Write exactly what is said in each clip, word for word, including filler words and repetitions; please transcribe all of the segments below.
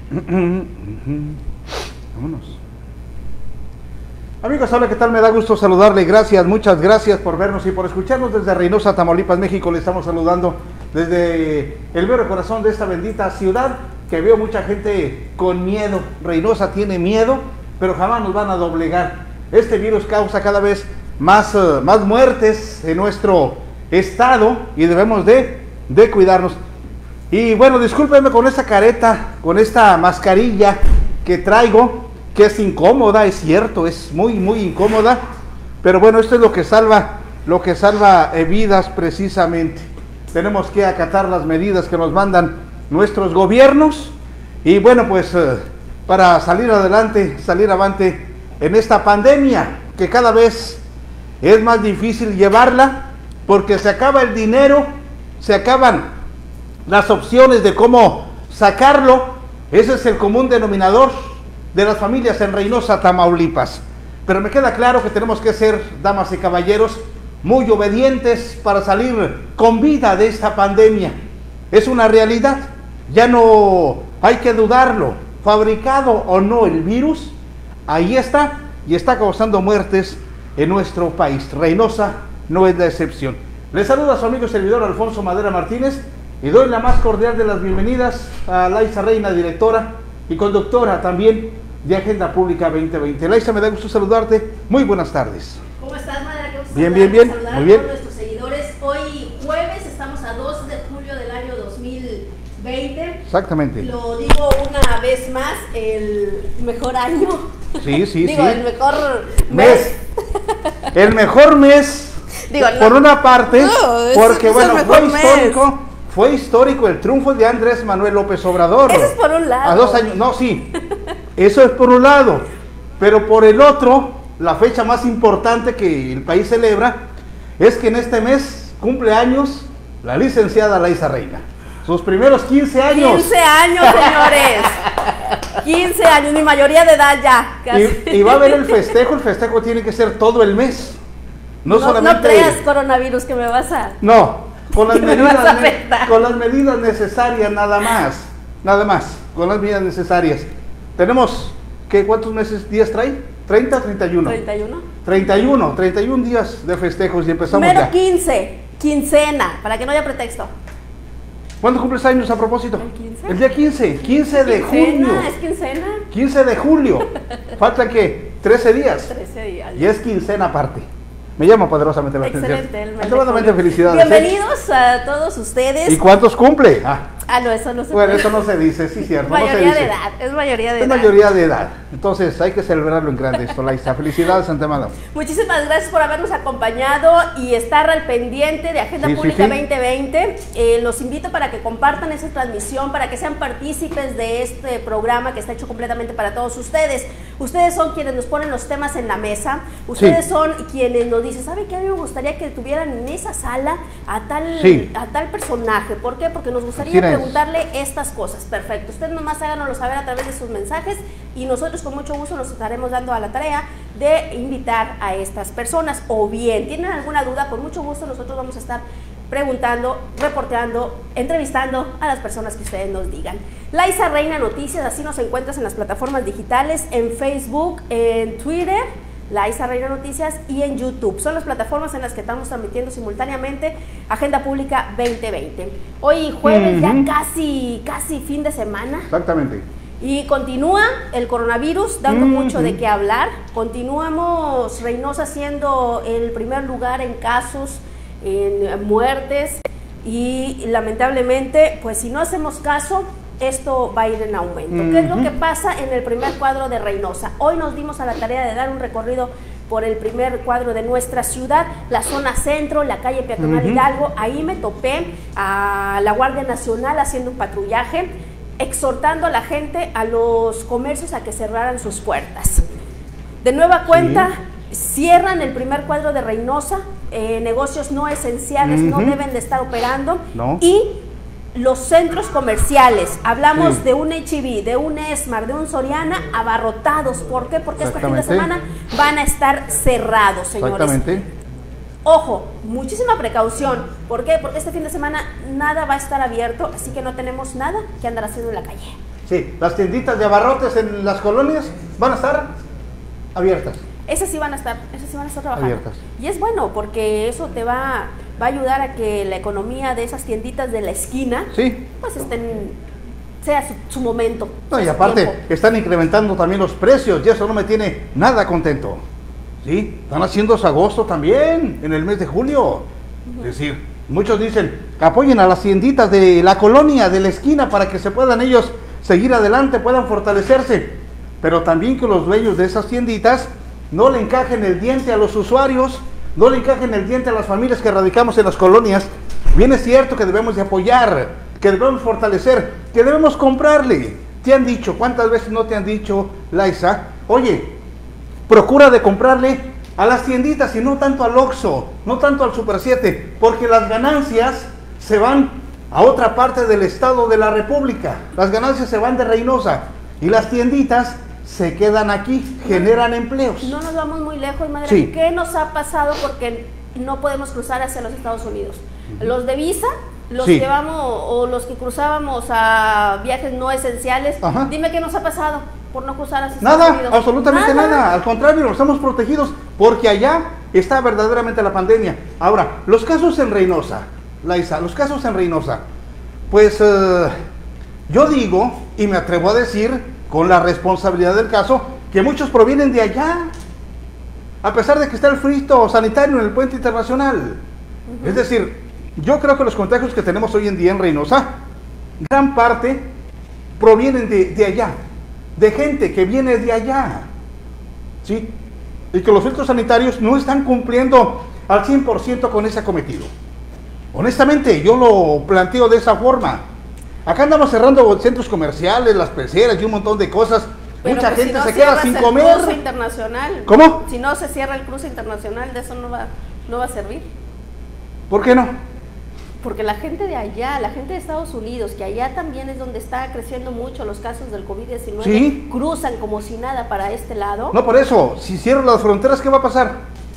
Vámonos. Amigos, hola, ¿qué tal? Me da gusto saludarle, gracias, muchas gracias por vernos y por escucharnos desde Reynosa, Tamaulipas, México. Le estamos saludando desde el mero corazón de esta bendita ciudad, que veo mucha gente con miedo. Reynosa tiene miedo, pero jamás nos van a doblegar. Este virus causa cada vez más, uh, más muertes en nuestro estado y debemos de, de cuidarnos. Y bueno, discúlpenme con esta careta, con esta mascarilla que traigo, que es incómoda, es cierto, es muy, muy incómoda, pero bueno, esto es lo que salva, lo que salva eh, vidas precisamente. Tenemos que acatar las medidas que nos mandan nuestros gobiernos y bueno, pues eh, para salir adelante, salir avante en esta pandemia, que cada vez es más difícil llevarla, porque se acaba el dinero, se acaban las opciones de cómo sacarlo. Ese es el común denominador de las familias en Reynosa, Tamaulipas. Pero me queda claro que tenemos que ser, damas y caballeros, muy obedientes para salir con vida de esta pandemia. Es una realidad, ya no hay que dudarlo, fabricado o no el virus, ahí está y está causando muertes en nuestro país. Reynosa no es la excepción. Les saluda a su amigo y servidor Alfonso Madera Martínez y doy la más cordial de las bienvenidas a Laisa Reina, directora y conductora también de Agenda Pública veinte veinte. Laisa, me da gusto saludarte. Muy buenas tardes. ¿Cómo estás, Madera? Qué gusto bien, bien, bien, saludar muy bien. A todos nuestros seguidores. Hoy jueves, estamos a dos de julio del año dos mil veinte. Exactamente. Lo digo una vez más, el mejor año. Sí, sí, digo, sí. el mejor mes. mes. El mejor mes, digo, por no, una parte, no, porque bueno, fue histórico. Mes. Fue histórico el triunfo de Andrés Manuel López Obrador. Eso es por un lado. A dos años, no, sí, eso es por un lado, pero por el otro, la fecha más importante que el país celebra es que en este mes cumple años la licenciada Laisa Reina. Sus primeros quince años. quince años, señores. quince años, mi mayoría de edad ya. Y, y va a haber el festejo, el festejo tiene que ser todo el mes. No, no solamente. No creas, coronavirus, que me vas a. No. Con las, medidas, con las medidas necesarias nada más, nada más, con las medidas necesarias. Tenemos, ¿qué, cuántos meses, días trae? ¿treinta, treinta y uno? ¿treinta y uno? treinta y uno, treinta y uno días de festejos y empezamos Mero ya. quince, quincena, para que no haya pretexto. ¿Cuándo cumples años a propósito? ¿El quince? El día quince, quince de ¿Quincena? junio. ¿Es quincena? quince de julio. ¿Falta qué? trece días. trece días. Y es quincena aparte. Me llamo poderosamente la Excelente, el Extremadamente felicidades. Bienvenidos ¿eh? a todos ustedes. ¿Y cuántos cumple? Ah, ah no, eso no se Bueno, eso no se dice, sí, cierto. Mayoría no se dice. de edad, es mayoría de es edad. Es mayoría de edad. Entonces hay que celebrarlo en grande esto, Laisa. Felicidades, antemano. Muchísimas gracias por habernos acompañado y estar al pendiente de Agenda sí, Pública sí, sí. veinte veinte. Eh, los invito para que compartan esa transmisión, para que sean partícipes de este programa que está hecho completamente para todos ustedes. Ustedes son quienes nos ponen los temas en la mesa. Ustedes sí. son quienes nos dicen, ¿sabe qué? A mí me gustaría que tuvieran en esa sala a tal, sí. a tal personaje. ¿Por qué? Porque nos gustaría preguntarle estas cosas. Perfecto. Ustedes nomás háganoslo saber a través de sus mensajes y nosotros con mucho gusto nos estaremos dando a la tarea de invitar a estas personas. O bien, ¿tienen alguna duda? Con mucho gusto nosotros vamos a estar preguntando, reporteando, entrevistando a las personas que ustedes nos digan. Laisa Reina Noticias, así nos encuentras en las plataformas digitales, en Facebook, en Twitter, Laisa Reina Noticias, y en YouTube. Son las plataformas en las que estamos transmitiendo simultáneamente Agenda Pública veinte veinte. Hoy jueves, uh-huh. ya casi, casi fin de semana. Exactamente. Y continúa el coronavirus dando uh-huh. mucho de qué hablar. Continuamos Reynosa siendo el primer lugar en casos, en muertes, y lamentablemente, pues si no hacemos caso, esto va a ir en aumento. Uh-huh. ¿Qué es lo que pasa en el primer cuadro de Reynosa? Hoy nos dimos a la tarea de dar un recorrido por el primer cuadro de nuestra ciudad, la zona centro, la calle peatonal uh-huh. Hidalgo. Ahí me topé a la Guardia Nacional haciendo un patrullaje, exhortando a la gente, a los comercios, a que cerraran sus puertas. De nueva cuenta, sí. cierran el primer cuadro de Reynosa, eh, negocios no esenciales uh-huh. no deben de estar operando, no. y los centros comerciales, hablamos sí. de un H E B, de un Esmar, de un Soriana, abarrotados. ¿Por qué? Porque este fin de semana van a estar cerrados, señores. Exactamente. Ojo, muchísima precaución. ¿Por qué? Porque este fin de semana nada va a estar abierto, así que no tenemos nada que andar haciendo en la calle. Sí, las tienditas de abarrotes en las colonias van a estar abiertas. Esas sí van a estar, esas sí van a estar trabajando. Abiertas. Y es bueno porque eso te va, va a ayudar a que la economía de esas tienditas de la esquina, sí, pues estén, sea su, su momento. No, sea y su aparte tiempo. están incrementando también los precios y eso no me tiene nada contento. Sí, están haciendo su agosto también en el mes de julio. Uh-huh. Es decir, muchos dicen, apoyen a las tienditas de la colonia, de la esquina, para que se puedan ellos seguir adelante, puedan fortalecerse. Pero también que los dueños de esas tienditas no le encajen el diente a los usuarios, no le encajen el diente a las familias que radicamos en las colonias. Bien es cierto que debemos de apoyar, que debemos fortalecer, que debemos comprarle. Te han dicho, ¿cuántas veces no te han dicho, Laisa? Oye, procura de comprarle a las tienditas y no tanto al Oxxo, no tanto al Super siete, porque las ganancias se van a otra parte del estado de la República. Las ganancias se van de Reynosa y las tienditas se quedan aquí, generan empleos. No nos vamos muy lejos, madre. Sí. ¿Qué nos ha pasado porque no podemos cruzar hacia los Estados Unidos? Los de visa, los Sí. que vamos o los que cruzábamos a viajes no esenciales, Ajá. dime qué nos ha pasado por no cruzar hacia Estados Nada, Unidos. absolutamente nada. nada. Al contrario, estamos protegidos porque allá está verdaderamente la pandemia. Ahora, los casos en Reynosa, Laisa, los casos en Reynosa, pues uh, yo digo y me atrevo a decir con la responsabilidad del caso que muchos provienen de allá, a pesar de que está el frito sanitario en el puente internacional. Uh-huh. Es decir, yo creo que los contagios que tenemos hoy en día en Reynosa, gran parte provienen de, de allá, de gente que viene de allá, ¿sí? Y que los filtros sanitarios no están cumpliendo al cien por ciento con ese cometido. Honestamente, yo lo planteo de esa forma. Acá andamos cerrando centros comerciales, las peceras y un montón de cosas. Pero mucha pues gente si no se queda sin comer. El cruce internacional. ¿Cómo? Si no se cierra el cruce internacional, de eso no va, no va a servir. ¿Por qué no? Porque la gente de allá, la gente de Estados Unidos, que allá también es donde está creciendo mucho los casos del COVID diecinueve, ¿Sí? cruzan como si nada para este lado. No, por eso, si cierran las fronteras, ¿qué va a pasar?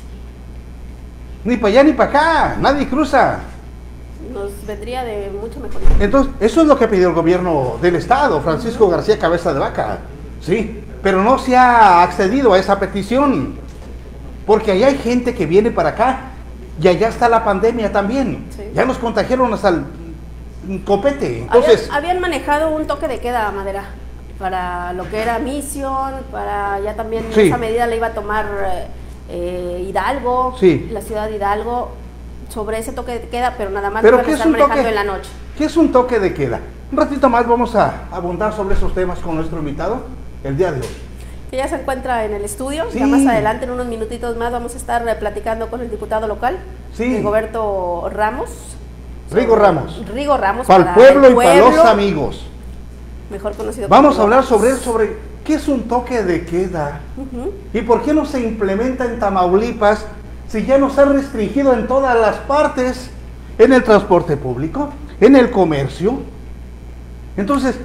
Ni para allá ni para acá, nadie cruza. Nos vendría de mucho mejor. Entonces, eso es lo que pidió el gobierno del estado, Francisco García Cabeza de Vaca, sí, pero no se ha accedido a esa petición, porque allá hay gente que viene para acá, y allá está la pandemia también, sí. Ya nos contagiaron hasta el copete, entonces... Habían, habían manejado un toque de queda, Madera, para lo que era Misión, para ya también sí. Esa medida la iba a tomar eh, Hidalgo, sí. La ciudad de Hidalgo, sobre ese toque de queda, pero nada más ¿Pero lo qué están es un manejando toque, en la noche. ¿Qué es un toque de queda? Un ratito más vamos a abundar sobre esos temas con nuestro invitado el día de hoy. Que ya se encuentra en el estudio, sí. Ya más adelante, en unos minutitos más, vamos a estar platicando con el diputado local, sí. Rigoberto Ramos. Rigo Ramos. Rigo Ramos. Para el pueblo y para los amigos. Mejor conocido Vamos a hablar sobre él, sobre qué es un toque de queda, uh-huh. Y por qué no se implementa en Tamaulipas si ya nos ha restringido en todas las partes, en el transporte público, en el comercio. Entonces,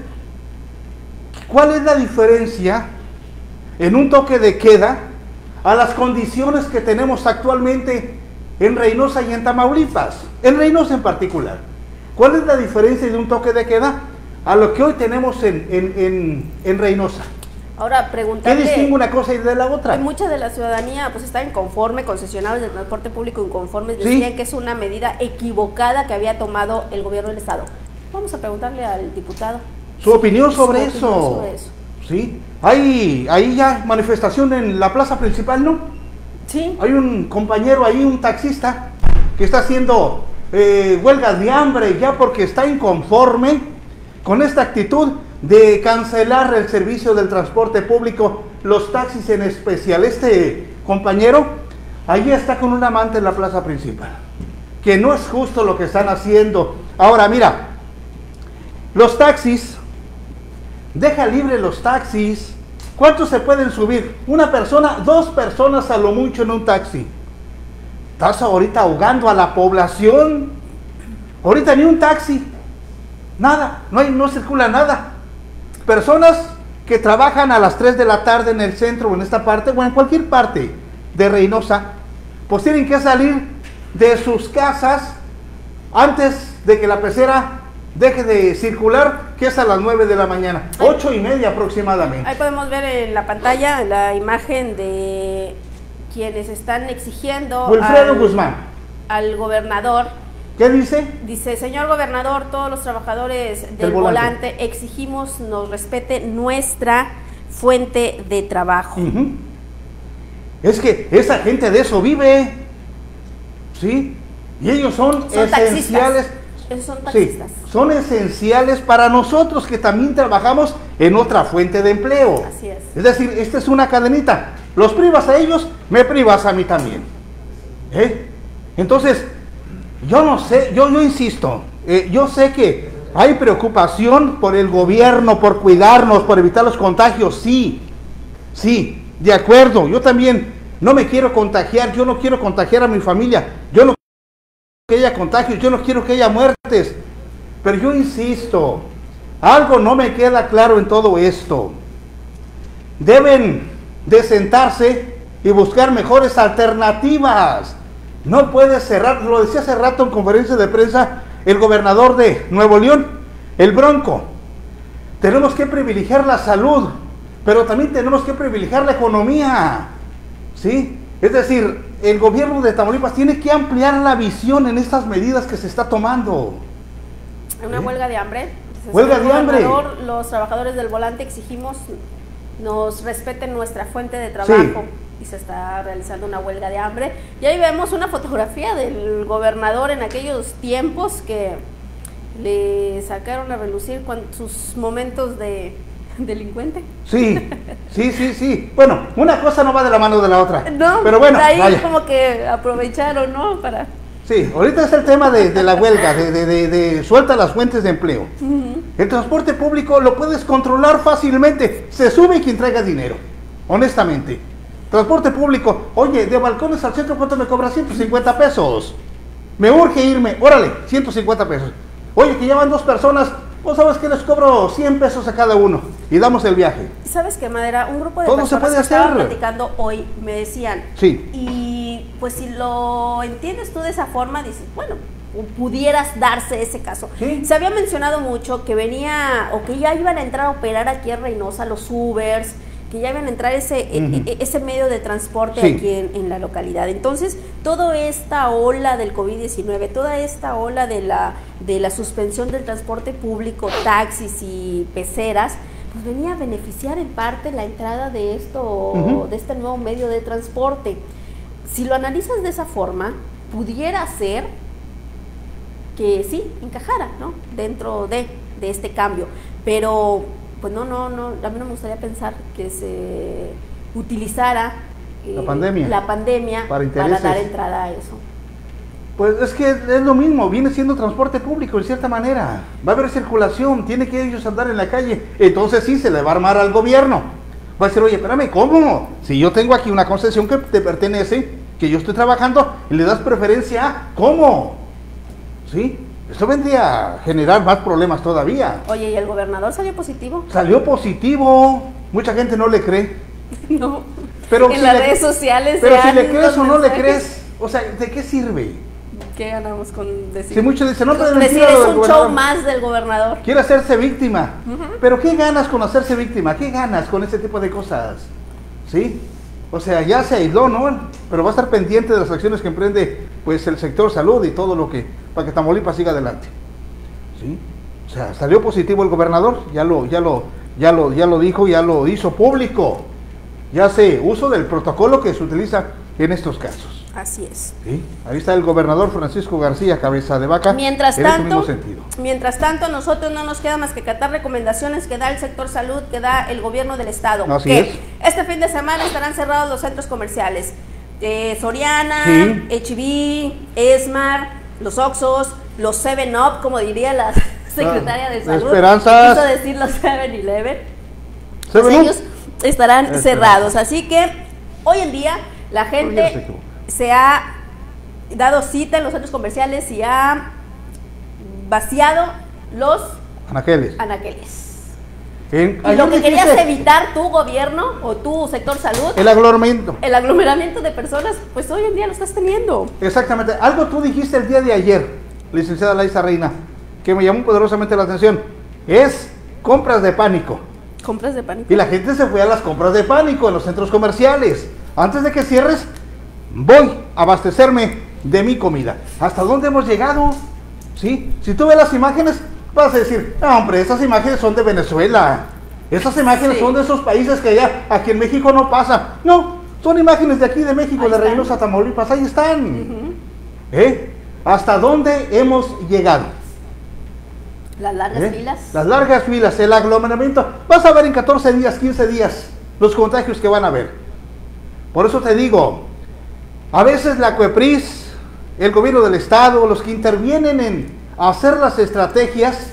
¿cuál es la diferencia en un toque de queda a las condiciones que tenemos actualmente en Reynosa y en Tamaulipas? En Reynosa en particular. ¿Cuál es la diferencia de un toque de queda a lo que hoy tenemos en, en, en, en Reynosa? Ahora, preguntarle... ¿Qué distingue una cosa y de la otra? Mucha de la ciudadanía pues está inconforme, concesionarios del transporte público inconformes, decían, ¿sí?, que es una medida equivocada que había tomado el gobierno del estado. Vamos a preguntarle al diputado. Su opinión sobre, su eso. opinión sobre eso. Sí, hay ahí ya manifestación en la plaza principal, ¿no? Sí. Hay un compañero ahí, un taxista, que está haciendo eh, huelgas de hambre ya porque está inconforme con esta actitud de cancelar el servicio del transporte público, los taxis en especial. Este compañero ahí está con un amante en la plaza principal, que no es justo lo que están haciendo. Ahora mira, los taxis, deja libre los taxis. ¿Cuántos se pueden subir? Una persona, dos personas a lo mucho en un taxi. Estás ahorita ahogando a la población. Ahorita ni un taxi, nada, no hay, no circula nada. Personas que trabajan a las tres de la tarde en el centro o en esta parte o en cualquier parte de Reynosa, pues tienen que salir de sus casas antes de que la pecera deje de circular que es a las nueve de la mañana, ocho y media aproximadamente. Ahí podemos ver en la pantalla la imagen de quienes están exigiendo Wilfredo al, Guzmán. al gobernador. ¿Qué dice? Dice, señor gobernador, todos los trabajadores del El volante. volante exigimos nos respete nuestra fuente de trabajo. Uh-huh. Es que esa gente de eso vive, ¿sí? Y ellos son, son esenciales. Taxistas. Esos son taxistas. Sí, son esenciales para nosotros que también trabajamos en otra fuente de empleo. Así es. Es decir, esta es una cadenita. Los privas a ellos, me privas a mí también. ¿Eh? Entonces, yo no sé, yo, yo insisto, eh, yo sé que hay preocupación por el gobierno, por cuidarnos, por evitar los contagios, sí, sí, de acuerdo. Yo también no me quiero contagiar, yo no quiero contagiar a mi familia, yo no quiero que haya contagios, yo no quiero que haya muertes, pero yo insisto, algo no me queda claro en todo esto. Deben de sentarse y buscar mejores alternativas. No puede cerrar, lo decía hace rato en conferencia de prensa el gobernador de Nuevo León, el Bronco. Tenemos que privilegiar la salud, pero también tenemos que privilegiar la economía, ¿sí? Es decir, el gobierno de Tamaulipas tiene que ampliar la visión en estas medidas que se está tomando. Una ¿Eh? huelga de hambre. Huelga de hambre. Los trabajadores del volante exigimos nos respeten nuestra fuente de trabajo. Sí. Y se está realizando una huelga de hambre. Y ahí vemos una fotografía del gobernador en aquellos tiempos que le sacaron a relucir con sus momentos de delincuente. Sí, sí, sí, sí. Bueno, una cosa no va de la mano de la otra. No, pero bueno, ahí vaya. Como que aprovecharon, ¿no? Para... Sí, ahorita es el tema de, de la huelga, de, de, de, de suelta las fuentes de empleo. Uh-huh. El transporte público lo puedes controlar fácilmente. Se sube quien traiga dinero, honestamente. Transporte público, oye, de Balcones al centro, ¿cuánto me cobra? ciento cincuenta pesos. Me urge irme, órale, ciento cincuenta pesos. Oye, que llevan dos personas, pues sabes que les cobro cien pesos a cada uno y damos el viaje. ¿Sabes qué, Madera? Un grupo de Todo personas se puede que hacer. estaban platicando hoy me decían, sí. Y pues si lo entiendes tú de esa forma, dices, bueno, pudieras darse ese caso. ¿Sí? Se había mencionado mucho que venía, o que ya iban a entrar a operar aquí en Reynosa los Ubers, que ya iban a entrar ese, uh-huh. e, ese medio de transporte sí. aquí en, en la localidad. Entonces, toda esta ola del COVID diecinueve, toda esta ola de la, de la suspensión del transporte público, taxis y peceras, pues venía a beneficiar en parte la entrada de esto, uh-huh. de este nuevo medio de transporte. Si lo analizas de esa forma, pudiera ser que sí, encajara, ¿no? Dentro de, de este cambio, pero pues no, no, no, a mí no me gustaría pensar que se utilizara eh, la pandemia, la pandemia para, para dar entrada a eso. Pues es que es lo mismo, viene siendo transporte público en cierta manera, va a haber circulación, tiene que ellos andar en la calle, entonces sí se le va a armar al gobierno, va a decir, oye, espérame, ¿cómo? Si yo tengo aquí una concesión que te pertenece, que yo estoy trabajando y le das preferencia, ¿cómo? ¿Sí? Esto vendría a generar más problemas todavía. Oye, ¿y el gobernador salió positivo? Salió positivo, mucha gente no le cree. No, pero en si las le, redes sociales. Pero si le crees o no le crees, o sea, ¿de qué sirve? ¿Qué ganamos con decir? Si muchos dicen, no, pero decir es un show más del gobernador. Quiere hacerse víctima. Uh-huh. Pero ¿qué ganas con hacerse víctima? ¿Qué ganas con ese tipo de cosas? ¿Sí? O sea, ya se aisló, ¿no? Pero va a estar pendiente de las acciones que emprende pues el sector salud y todo lo que, para que Tamaulipas siga adelante. ¿Sí? O sea, salió positivo el gobernador, ya lo, ya lo, ya lo, ya lo dijo, ya lo hizo público. Ya hace uso del protocolo que se utiliza en estos casos. Así es. ¿Sí? Ahí está el gobernador Francisco García Cabeza de Vaca. Mientras tanto, mientras tanto, a nosotros no nos queda más que acatar recomendaciones que da el sector salud, que da el gobierno del estado. Así que es. Este fin de semana estarán cerrados los centros comerciales. Eh, Soriana, sí. H B, Esmar, los Oxxos, los seven up, como diría la secretaria de salud. Esperanzas. Quiso decir los seven eleven. Pues ellos estarán Esperanza. cerrados. Así que hoy en día la gente se ha dado cita en los centros comerciales y ha vaciado los anaqueles. anaqueles. En, y lo que querías dijiste, evitar tu gobierno o tu sector salud, el aglomeramiento. El aglomeramiento de personas, pues hoy en día lo estás teniendo. Exactamente. Algo tú dijiste el día de ayer, licenciada Laisa Reina, que me llamó poderosamente la atención. es compras de pánico. Compras de pánico. Y la gente se fue a las compras de pánico en los centros comerciales. Antes de que cierres, voy a abastecerme de mi comida. ¿Hasta dónde hemos llegado? ¿Sí? Si tú ves las imágenes, vas a decir, no, hombre, esas imágenes son de Venezuela. Esas imágenes sí. son de esos países que allá, aquí en México no pasa. No, son imágenes de aquí de México, ahí de están. Reynosa, Tamaulipas, ahí están. Uh-huh. ¿Eh? ¿Hasta dónde hemos llegado? Las largas ¿Eh? filas. Las largas filas, el aglomeramiento. Vas a ver en catorce días, quince días, los contagios que van a haber. Por eso te digo, a veces la COEPRIS, el gobierno del estado, los que intervienen en hacer las estrategias,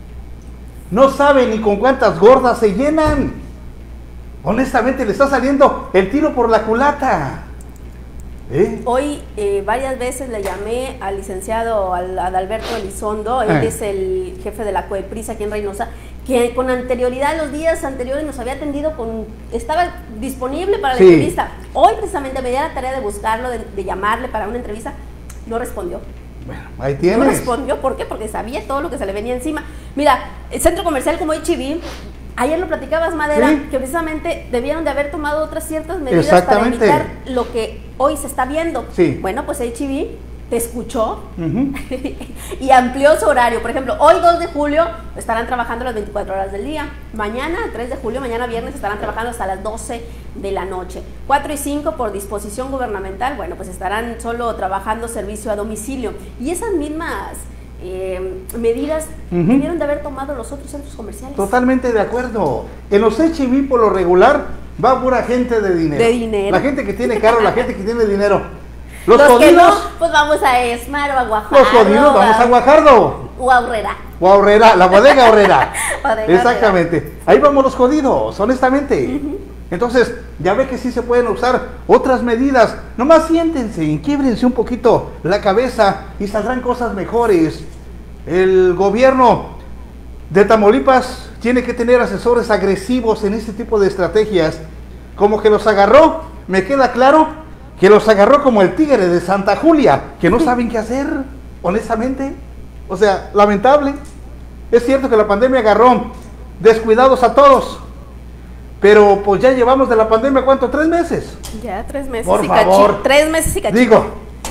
no saben ni con cuántas gordas se llenan. Honestamente, le está saliendo el tiro por la culata. ¿Eh? Hoy eh, varias veces le llamé al licenciado al, Adalberto Elizondo, él eh. es el jefe de la COEPRIS aquí en Reynosa, que con anterioridad, los días anteriores nos había atendido, con, estaba disponible para la sí. entrevista. Hoy precisamente me di la tarea de buscarlo, de, de llamarle para una entrevista, no respondió. Bueno, ahí tienes. No respondió, ¿por qué? Porque sabía todo lo que se le venía encima. Mira, el centro comercial como H E B, ayer lo platicabas, Madera, ¿sí? que precisamente debieron de haber tomado otras ciertas medidas para evitar lo que hoy se está viendo. Sí. Bueno, pues H E B te escuchó uh-huh. y amplió su horario. Por ejemplo, hoy dos de julio estarán trabajando las veinticuatro horas del día. Mañana, tres de julio, mañana viernes, estarán trabajando hasta las doce de la noche. cuatro y cinco, por disposición gubernamental, bueno, pues estarán solo trabajando servicio a domicilio. Y esas mismas eh, medidas uh-huh. debieron de haber tomado los otros centros comerciales. Totalmente de acuerdo. En los H E B, por lo regular, va pura gente de dinero. De dinero. La gente que tiene carro, la gente que tiene dinero. Los, los jodidos, que no, pues vamos a Esmar o a Guajardo. Los jodidos, vamos a Guajardo. O a Horrera. O a Horrera, la bodega Horrera. Bodega Exactamente. Horrera. Ahí vamos los jodidos, honestamente. Uh-huh. Entonces, ya ve que sí se pueden usar otras medidas. Nomás siéntense, inquiébrense un poquito la cabeza y saldrán cosas mejores. El gobierno de Tamaulipas tiene que tener asesores agresivos en este tipo de estrategias. Como que los agarró, me queda claro, que los agarró como el tigre de Santa Julia, que no saben qué hacer, honestamente. O sea, lamentable. Es cierto que la pandemia agarró descuidados a todos, pero pues ya llevamos de la pandemia, ¿cuánto? ¿Tres meses? Ya, tres meses. Por y favor. Cachito, tres meses y cachito. Digo,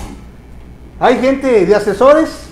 hay gente de asesores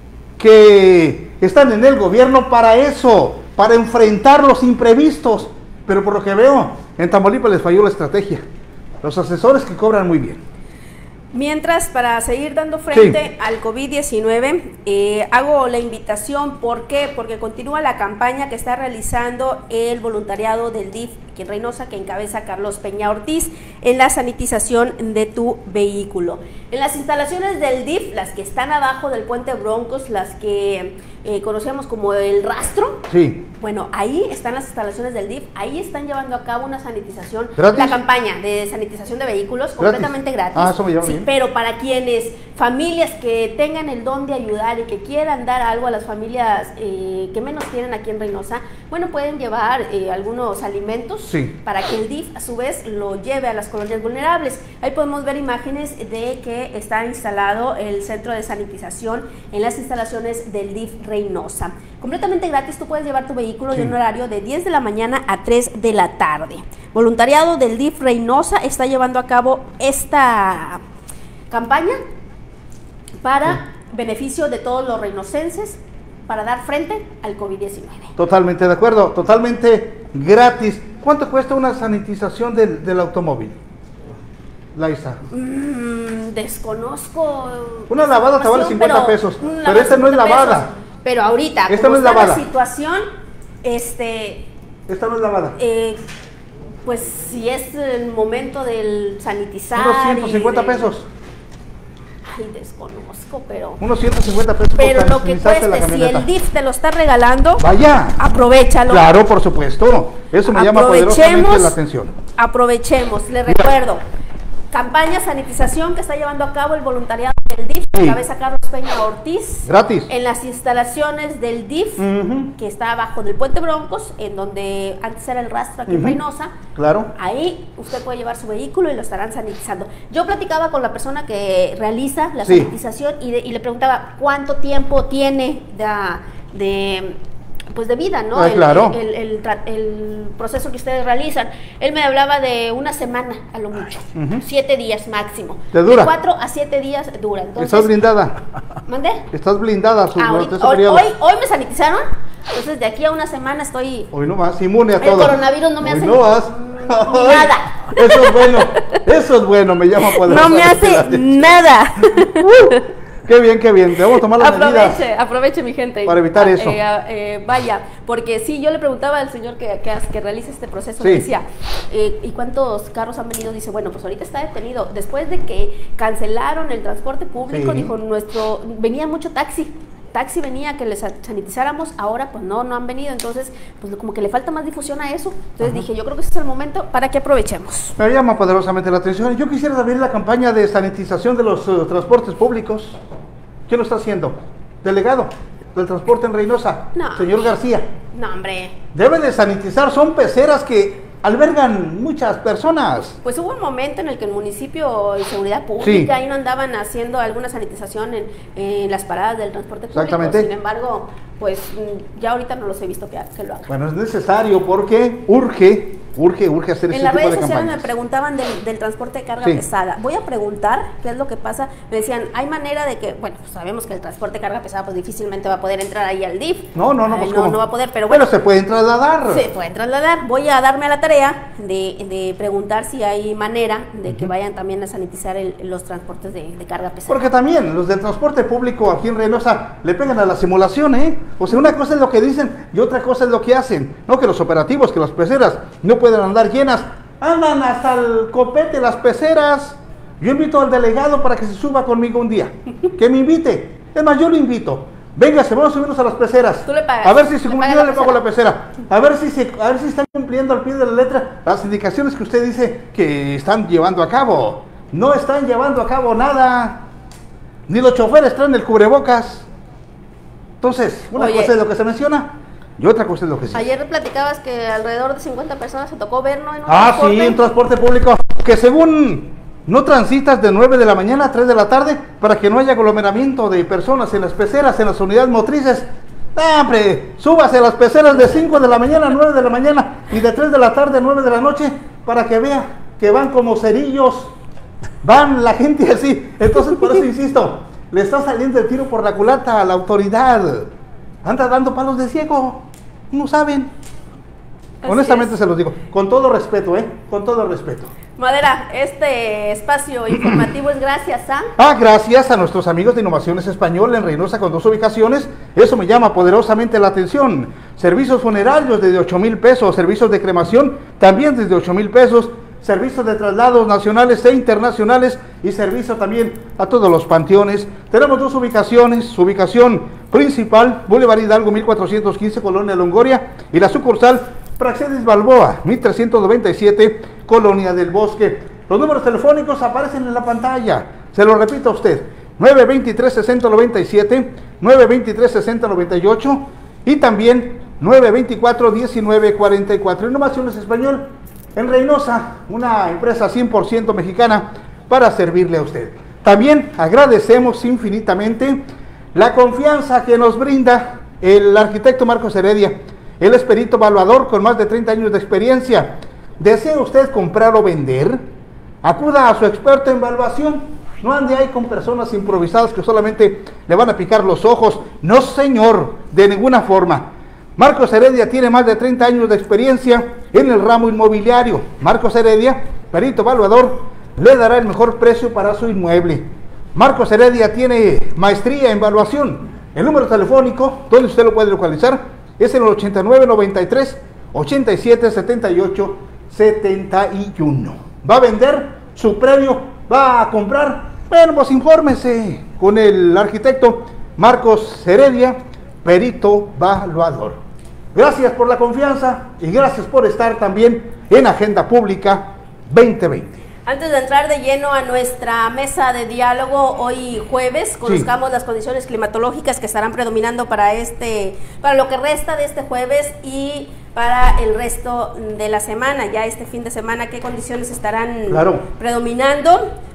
que están en el gobierno para eso, para enfrentar los imprevistos, pero por lo que veo, en Tamaulipas les falló la estrategia. Los asesores que cobran muy bien. Mientras, para seguir dando frente sí. al COVID diecinueve, eh, hago la invitación. ¿Por qué? Porque continúa la campaña que está realizando el voluntariado del D I F aquí en Reynosa, que encabeza Carlos Peña Ortiz, en la sanitización de tu vehículo. En las instalaciones del D I F, las que están abajo del puente Broncos, las que eh, conocemos como el rastro, sí. bueno, ahí están las instalaciones del D I F, ahí están llevando a cabo una sanitización, ¿gratis? La campaña de sanitización de vehículos, ¿gratis? Completamente gratis. Ah, eso me llama sí, bien. Pero para quienes, familias que tengan el don de ayudar y que quieran dar algo a las familias eh, que menos tienen aquí en Reynosa, bueno, pueden llevar eh, algunos alimentos sí. para que el D I F a su vez lo lleve a las colonias vulnerables. Ahí podemos ver imágenes de que está instalado el centro de sanitización en las instalaciones del D I F Reynosa. Completamente gratis, tú puedes llevar tu vehículo sí. en un horario de diez de la mañana a tres de la tarde. Voluntariado del D I F Reynosa está llevando a cabo esta campaña para sí. beneficio de todos los reinocenses, para dar frente al COVID diecinueve. Totalmente de acuerdo, totalmente gratis. ¿Cuánto cuesta una sanitización del, del automóvil? Laisa. Mm, desconozco. Una lavada te vale cincuenta pesos, pero esta no es lavada. Pesos, pero ahorita, esta como no es está lavada. La situación, este... Esta no es lavada. Eh, pues si es el momento del sanitizar... Unos ciento cincuenta de, pesos. Ay, desconozco, pero... Unos ciento cincuenta pesos. Pero lo que cueste, si el D I F te lo está regalando... Vaya. Aprovechalo. Claro, por supuesto. Eso me llama poderosamente la atención. Aprovechemos, le recuerdo. Campaña sanitización que está llevando a cabo el voluntariado del D I F, sí. cabeza Carlos Peña Ortiz. Gratis. En las instalaciones del D I F, uh-huh. que está abajo del puente Broncos, en donde antes era el rastro aquí uh-huh. en Reynosa. Claro. Í usted puede llevar su vehículo y lo estarán sanitizando. Yo platicaba con la persona que realiza la sí. sanitización y, de, y le preguntaba cuánto tiempo tiene de, de pues de vida, ¿no? Ah, el, claro. el, el, el, el proceso que ustedes realizan. Él me hablaba de una semana a lo mucho, uh-huh. siete días máximo. ¿Te dura? De cuatro a siete días dura. Entonces, ¿estás blindada? ¿Mandé? ¿Estás blindada? Su, ah, hoy, hoy, hoy, hoy me sanitizaron, entonces de aquí a una semana estoy... Hoy no más, inmune a el todo. El coronavirus no me hoy hace no vas. nada. Eso es bueno, eso es bueno, me llama poderosa. No me hace nada. Uh, qué bien, qué bien, debemos tomar las aproveche, medidas. Aproveche, aproveche mi gente. Para evitar ah, eso. Eh, eh, vaya, porque sí, yo le preguntaba al señor que, que, que realiza este proceso, sí. le decía, eh, ¿y cuántos carros han venido? Dice, bueno, pues ahorita está detenido. Después de que cancelaron el transporte público, sí. dijo, nuestro, venía mucho taxi. Taxi venía que les sanitizáramos, ahora pues no, no han venido, entonces pues como que le falta más difusión a eso. Entonces Ajá. dije, yo creo que ese es el momento para que aprovechemos. Me llama poderosamente la atención. Yo quisiera saber la campaña de sanitización de los uh, transportes públicos. ¿Quién lo está haciendo? Delegado del transporte en Reynosa, no. señor García. No, hombre. Debe de sanitizar, son peceras que albergan muchas personas. Pues hubo un momento en el que el municipio y seguridad pública sí. ahí no andaban haciendo alguna sanitización en, en las paradas del transporte público. Exactamente. Sin embargo, pues ya ahorita no los he visto que, que lo hagan. Bueno, es necesario porque urge, urge, urge hacer ese tipo de campañas. En las redes sociales me preguntaban del, del transporte de carga sí. pesada. Voy a preguntar qué es lo que pasa. Me decían, hay manera de que, bueno, pues sabemos que el transporte de carga pesada pues difícilmente va a poder entrar ahí al D I F. No, no, no, Ay, pues no, ¿cómo? no va a poder, pero bueno. Pero se pueden trasladar. Se pueden trasladar. Voy a darme a la tarea de, de preguntar si hay manera de que uh-huh. vayan también a sanitizar el, los transportes de, de carga pesada. Porque también los del transporte público aquí en Reynosa le pegan a la simulación, ¿eh? O sea, una cosa es lo que dicen y otra cosa es lo que hacen. No que los operativos, que las peceras no pueden andar llenas. Andan hasta el copete las peceras. Yo invito al delegado para que se suba conmigo un día. Que me invite. Es más, yo lo invito. Venga, se vamos a subirnos a las peceras. Tú le pagas. A ver si se cumple, yo le pago la pecera. A ver si se, a ver si están cumpliendo al pie de la letra las indicaciones que usted dice que están llevando a cabo. No están llevando a cabo nada. Ni los choferes traen el cubrebocas. Entonces, una Oye, cosa es lo que se menciona y otra cosa es lo que sí. Ayer platicabas que alrededor de cincuenta personas se tocó ver, ¿no? En un ah, transporte. sí, en transporte público. Que según no transitas de nueve de la mañana a tres de la tarde para que no haya aglomeramiento de personas en las peceras, en las unidades motrices. ¡Ah, hombre! Súbase a las peceras de cinco de la mañana a nueve de la mañana y de tres de la tarde a nueve de la noche para que vea que van como cerillos. Van la gente así. Entonces, por eso insisto, le está saliendo el tiro por la culata a la autoridad. Anda dando palos de ciego. No saben. Así honestamente es. Se los digo. Con todo respeto, ¿eh? Con todo respeto. Madera, este espacio informativo es gracias a... Ah, gracias a nuestros amigos de Innovaciones Español en Reynosa con dos ubicaciones. Eso me llama poderosamente la atención. Servicios funerarios desde ocho mil pesos. Servicios de cremación también desde ocho mil pesos. Servicios de traslados nacionales e internacionales y servicio también a todos los panteones. Tenemos dos ubicaciones, su ubicación principal, Boulevard Hidalgo mil cuatrocientos quince, Colonia Longoria, y la sucursal Praxedis Balboa, mil trescientos noventa y siete, Colonia del Bosque. Los números telefónicos aparecen en la pantalla, se lo repito a usted, nueve dos tres, seis cero nueve siete, nueve dos tres, seis cero nueve ocho y también nueve dos cuatro, uno nueve cuatro cuatro. Innovaciones Español en Reynosa, una empresa cien por ciento mexicana para servirle a usted. También agradecemos infinitamente la confianza que nos brinda el arquitecto Marcos Heredia. Él es perito evaluador con más de treinta años de experiencia. ¿Desea usted comprar o vender? Acuda a su experto en evaluación. No ande ahí con personas improvisadas que solamente le van a picar los ojos. No, señor, de ninguna forma. Marcos Heredia tiene más de treinta años de experiencia en el ramo inmobiliario. Marcos Heredia, perito evaluador, le dará el mejor precio para su inmueble. Marcos Heredia tiene maestría en evaluación. El número telefónico, donde usted lo puede localizar, es el ochenta y nueve, noventa y tres, ochenta y siete, setenta y ocho, setenta y uno. ¿Va a vender su predio? ¿Va a comprar? Bueno, pues infórmese con el arquitecto Marcos Heredia, perito evaluador. Gracias por la confianza y gracias por estar también en Agenda Pública veinte veinte. Antes de entrar de lleno a nuestra mesa de diálogo hoy jueves, conozcamos sí. las condiciones climatológicas que estarán predominando para este, para lo que resta de este jueves y para el resto de la semana, ya este fin de semana, qué condiciones estarán claro. predominando.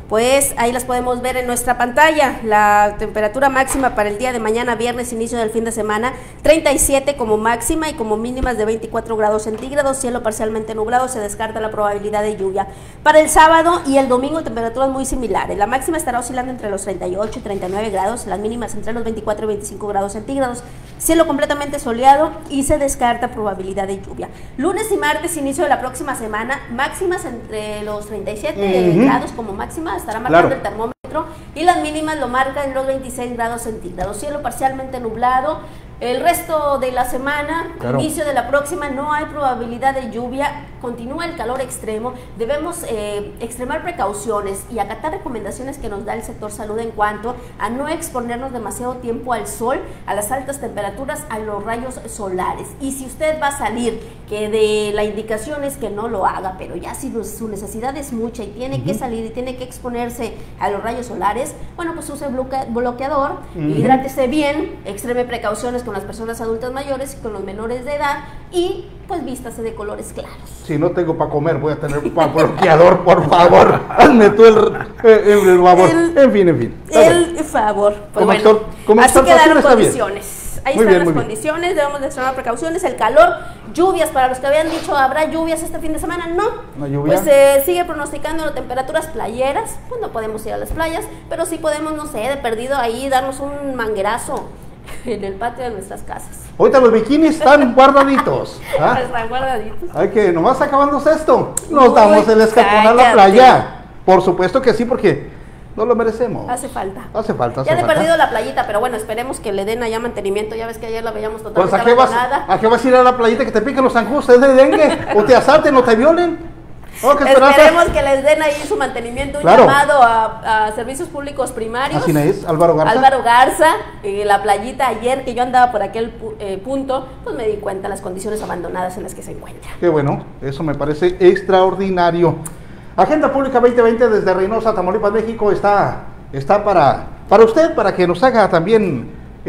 pues ahí las podemos ver en nuestra pantalla. La temperatura máxima para el día de mañana, viernes, inicio del fin de semana, treinta y siete como máxima y como mínimas de veinticuatro grados centígrados, cielo parcialmente nublado, se descarta la probabilidad de lluvia. Para el sábado y el domingo, temperaturas muy similares. La máxima estará oscilando entre los treinta y ocho y treinta y nueve grados, las mínimas entre los veinticuatro y veinticinco grados centígrados, cielo completamente soleado y se descarta probabilidad de lluvia. Lunes y martes, inicio de la próxima semana, máximas entre los treinta y siete uh-huh. grados como máxima, estará marcando claro. el termómetro, y las mínimas lo marcan en los veintiséis grados centígrados, cielo parcialmente nublado. El resto de la semana, claro. inicio de la próxima, no hay probabilidad de lluvia, continúa el calor extremo, debemos eh, extremar precauciones y acatar recomendaciones que nos da el sector salud en cuanto a no exponernos demasiado tiempo al sol, a las altas temperaturas, a los rayos solares. Y si usted va a salir, que de la indicación es que no lo haga, pero ya si su necesidad es mucha y tiene uh-huh. que salir y tiene que exponerse a los rayos solares, bueno, pues use bloque, bloqueador, uh-huh. hidrátese bien, extreme precauciones con las personas adultas mayores y con los menores de edad, y pues vístase de colores claros. Si no tengo para comer, voy a tener para bloqueador, por favor. Hazme tú el, el, el favor. El, en fin, en fin. El favor. Pues como bueno, actor, como así quedaron condiciones. Ahí muy están bien, las condiciones, bien. Debemos de extremar precauciones, el calor, lluvias, para los que habían dicho habrá lluvias este fin de semana, no, ¿No lluvia? Pues se eh, sigue pronosticando temperaturas playeras, pues no podemos ir a las playas, pero sí podemos, no sé, de perdido ahí darnos un manguerazo en el patio de nuestras casas. Ahorita los bikinis están guardaditos. ¿Ah? Están guardaditos. Hay que, nomás acabándose esto, nos Uy, damos el escapón cállate. a la playa. Por supuesto que sí, porque no lo merecemos. Hace falta. Hace falta, hace Ya he falta. perdido la playita, pero bueno, esperemos que le den allá mantenimiento. Ya ves que ayer la veíamos totalmente Pues ¿a qué, vas, ¿a qué vas a ir a la playita que te piquen los zancudos de dengue? ¿O te asalten o te violen? Oh, ¿qué esperemos que les den ahí su mantenimiento, un claro. llamado a, a servicios públicos primarios. Así es, Álvaro Garza. Álvaro Garza, eh, la playita ayer que yo andaba por aquel eh, punto, pues me di cuenta de las condiciones abandonadas en las que se encuentra. Qué bueno, eso me parece extraordinario. Agenda Pública veinte veinte desde Reynosa, Tamaulipas, México, está, está para, para usted, para que nos haga también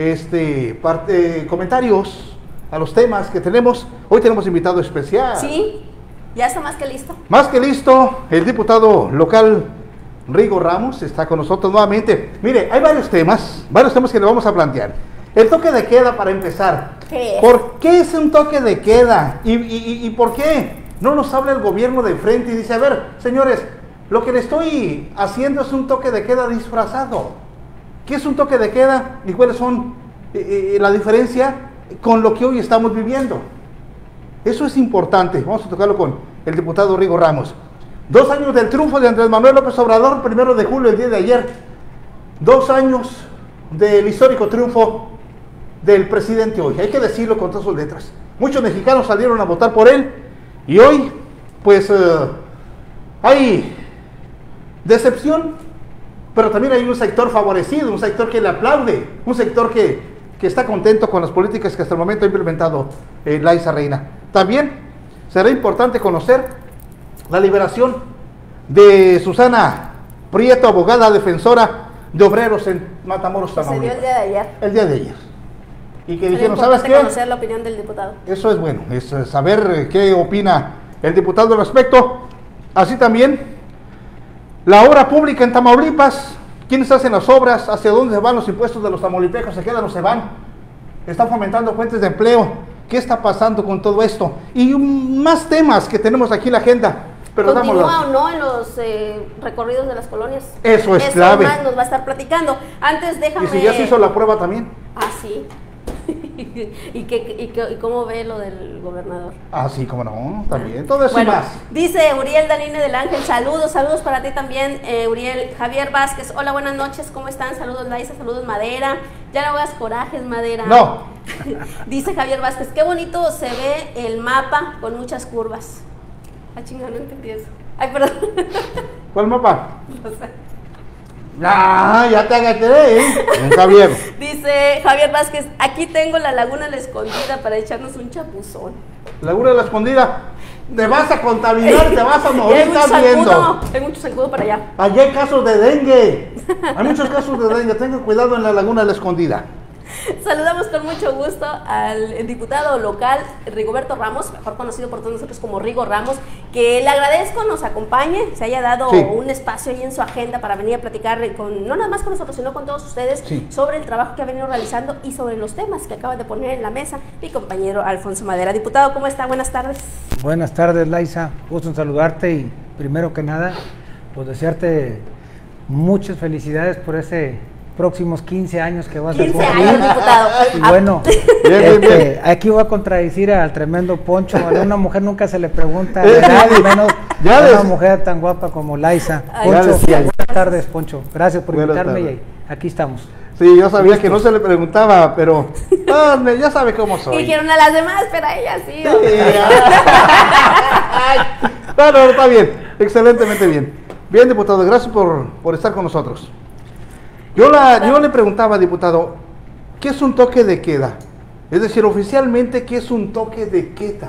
este, parte, comentarios a los temas que tenemos. Hoy tenemos invitado especial. Sí. Ya está más que listo. Más que listo, el diputado local Rigo Ramos está con nosotros nuevamente. Mire, hay varios temas, varios temas que le vamos a plantear. El toque de queda, para empezar. ¿Qué es? ¿Por qué es un toque de queda? ¿Y, y, y por qué no nos habla el gobierno de frente y dice, a ver, señores, lo que le estoy haciendo es un toque de queda disfrazado? ¿Qué es un toque de queda y cuáles son eh, eh, la diferencia con lo que hoy estamos viviendo? Eso es importante. Vamos a tocarlo con el diputado Rigo Ramos. Dos años del triunfo de Andrés Manuel López Obrador, primero de julio, el día de ayer. Dos años del histórico triunfo del presidente hoy. Hay que decirlo con todas sus letras. Muchos mexicanos salieron a votar por él y hoy, pues, uh, hay decepción, pero también hay un sector favorecido, un sector que le aplaude, un sector que, que está contento con las políticas que hasta el momento ha implementado eh, Laisa Reina. También será importante conocer la liberación de Susana Prieto, abogada defensora de obreros en Matamoros, Tamaulipas. Se dio el día de ayer. El día de ayer. Y que Pero dijeron, ¿sabes qué? conocer la opinión del diputado. Eso es bueno, es saber qué opina el diputado al respecto. Así también, la obra pública en Tamaulipas, ¿quiénes hacen las obras? ¿Hacia dónde van los impuestos de los tamaulipecos? ¿Se quedan o se van? ¿Están fomentando fuentes de empleo? ¿Qué está pasando con todo esto? Y más temas que tenemos aquí en la agenda. Pero ¿Continúa o no en los eh, recorridos de las colonias? Eso es Eso clave. más nos va a estar platicando. Antes déjame... ¿Y si ya se hizo la prueba también? Ah, sí. ¿Y, qué, y, qué, ¿Y cómo ve lo del gobernador? Ah, sí, cómo no, también, todo eso bueno, y más. Dice Uriel Daline del Ángel, saludos, saludos para ti también, eh, Uriel. Javier Vázquez, hola, buenas noches, ¿cómo están? Saludos, Laisa, saludos, Madera. Ya no hagas corajes, Madera. No. Dice Javier Vázquez, qué bonito se ve el mapa con muchas curvas. Ah, chingada, no entendí eso. Ay, perdón. ¿Cuál mapa? No sé. Ah, ya te agaché, ¿eh? Javier. Dice Javier Vázquez, aquí tengo la Laguna La Escondida para echarnos un chapuzón. Laguna de la Escondida, te vas a contaminar, te vas a morir, hay mucho estás viendo. zancudo, hay mucho zancudo para allá. Allí hay casos de dengue, hay muchos casos de dengue, tengan cuidado en la Laguna de la Escondida. Saludamos con mucho gusto al diputado local Rigoberto Ramos, mejor conocido por todos nosotros como Rigo Ramos, que le agradezco nos acompañe, se haya dado sí. un espacio ahí en su agenda para venir a platicar con, no nada más con nosotros, sino con todos ustedes sí. sobre el trabajo que ha venido realizando y sobre los temas que acaba de poner en la mesa mi compañero Alfonso Madera. Diputado, ¿cómo está? Buenas tardes. Buenas tardes, Laisa, gusto en saludarte y primero que nada, pues desearte muchas felicidades por ese próximos quince años que vas a cumplir. quince años, diputado. Y bueno, este, aquí voy a contradecir al tremendo Poncho. A una mujer nunca se le pregunta de nadie, menos a una des... mujer tan guapa como Laisa. Poncho, buenas tardes, Poncho. Gracias por buenas invitarme tardes. Y aquí estamos. Sí, yo sabía que no se le preguntaba, pero oh, ya sabe cómo soy. Dijeron a las demás, pero a ella sí. sí no, no, está bien, excelentemente bien. Bien, diputado, gracias por, por estar con nosotros. Yo, la, yo le preguntaba, diputado, ¿qué es un toque de queda? Es decir, oficialmente, ¿qué es un toque de queda?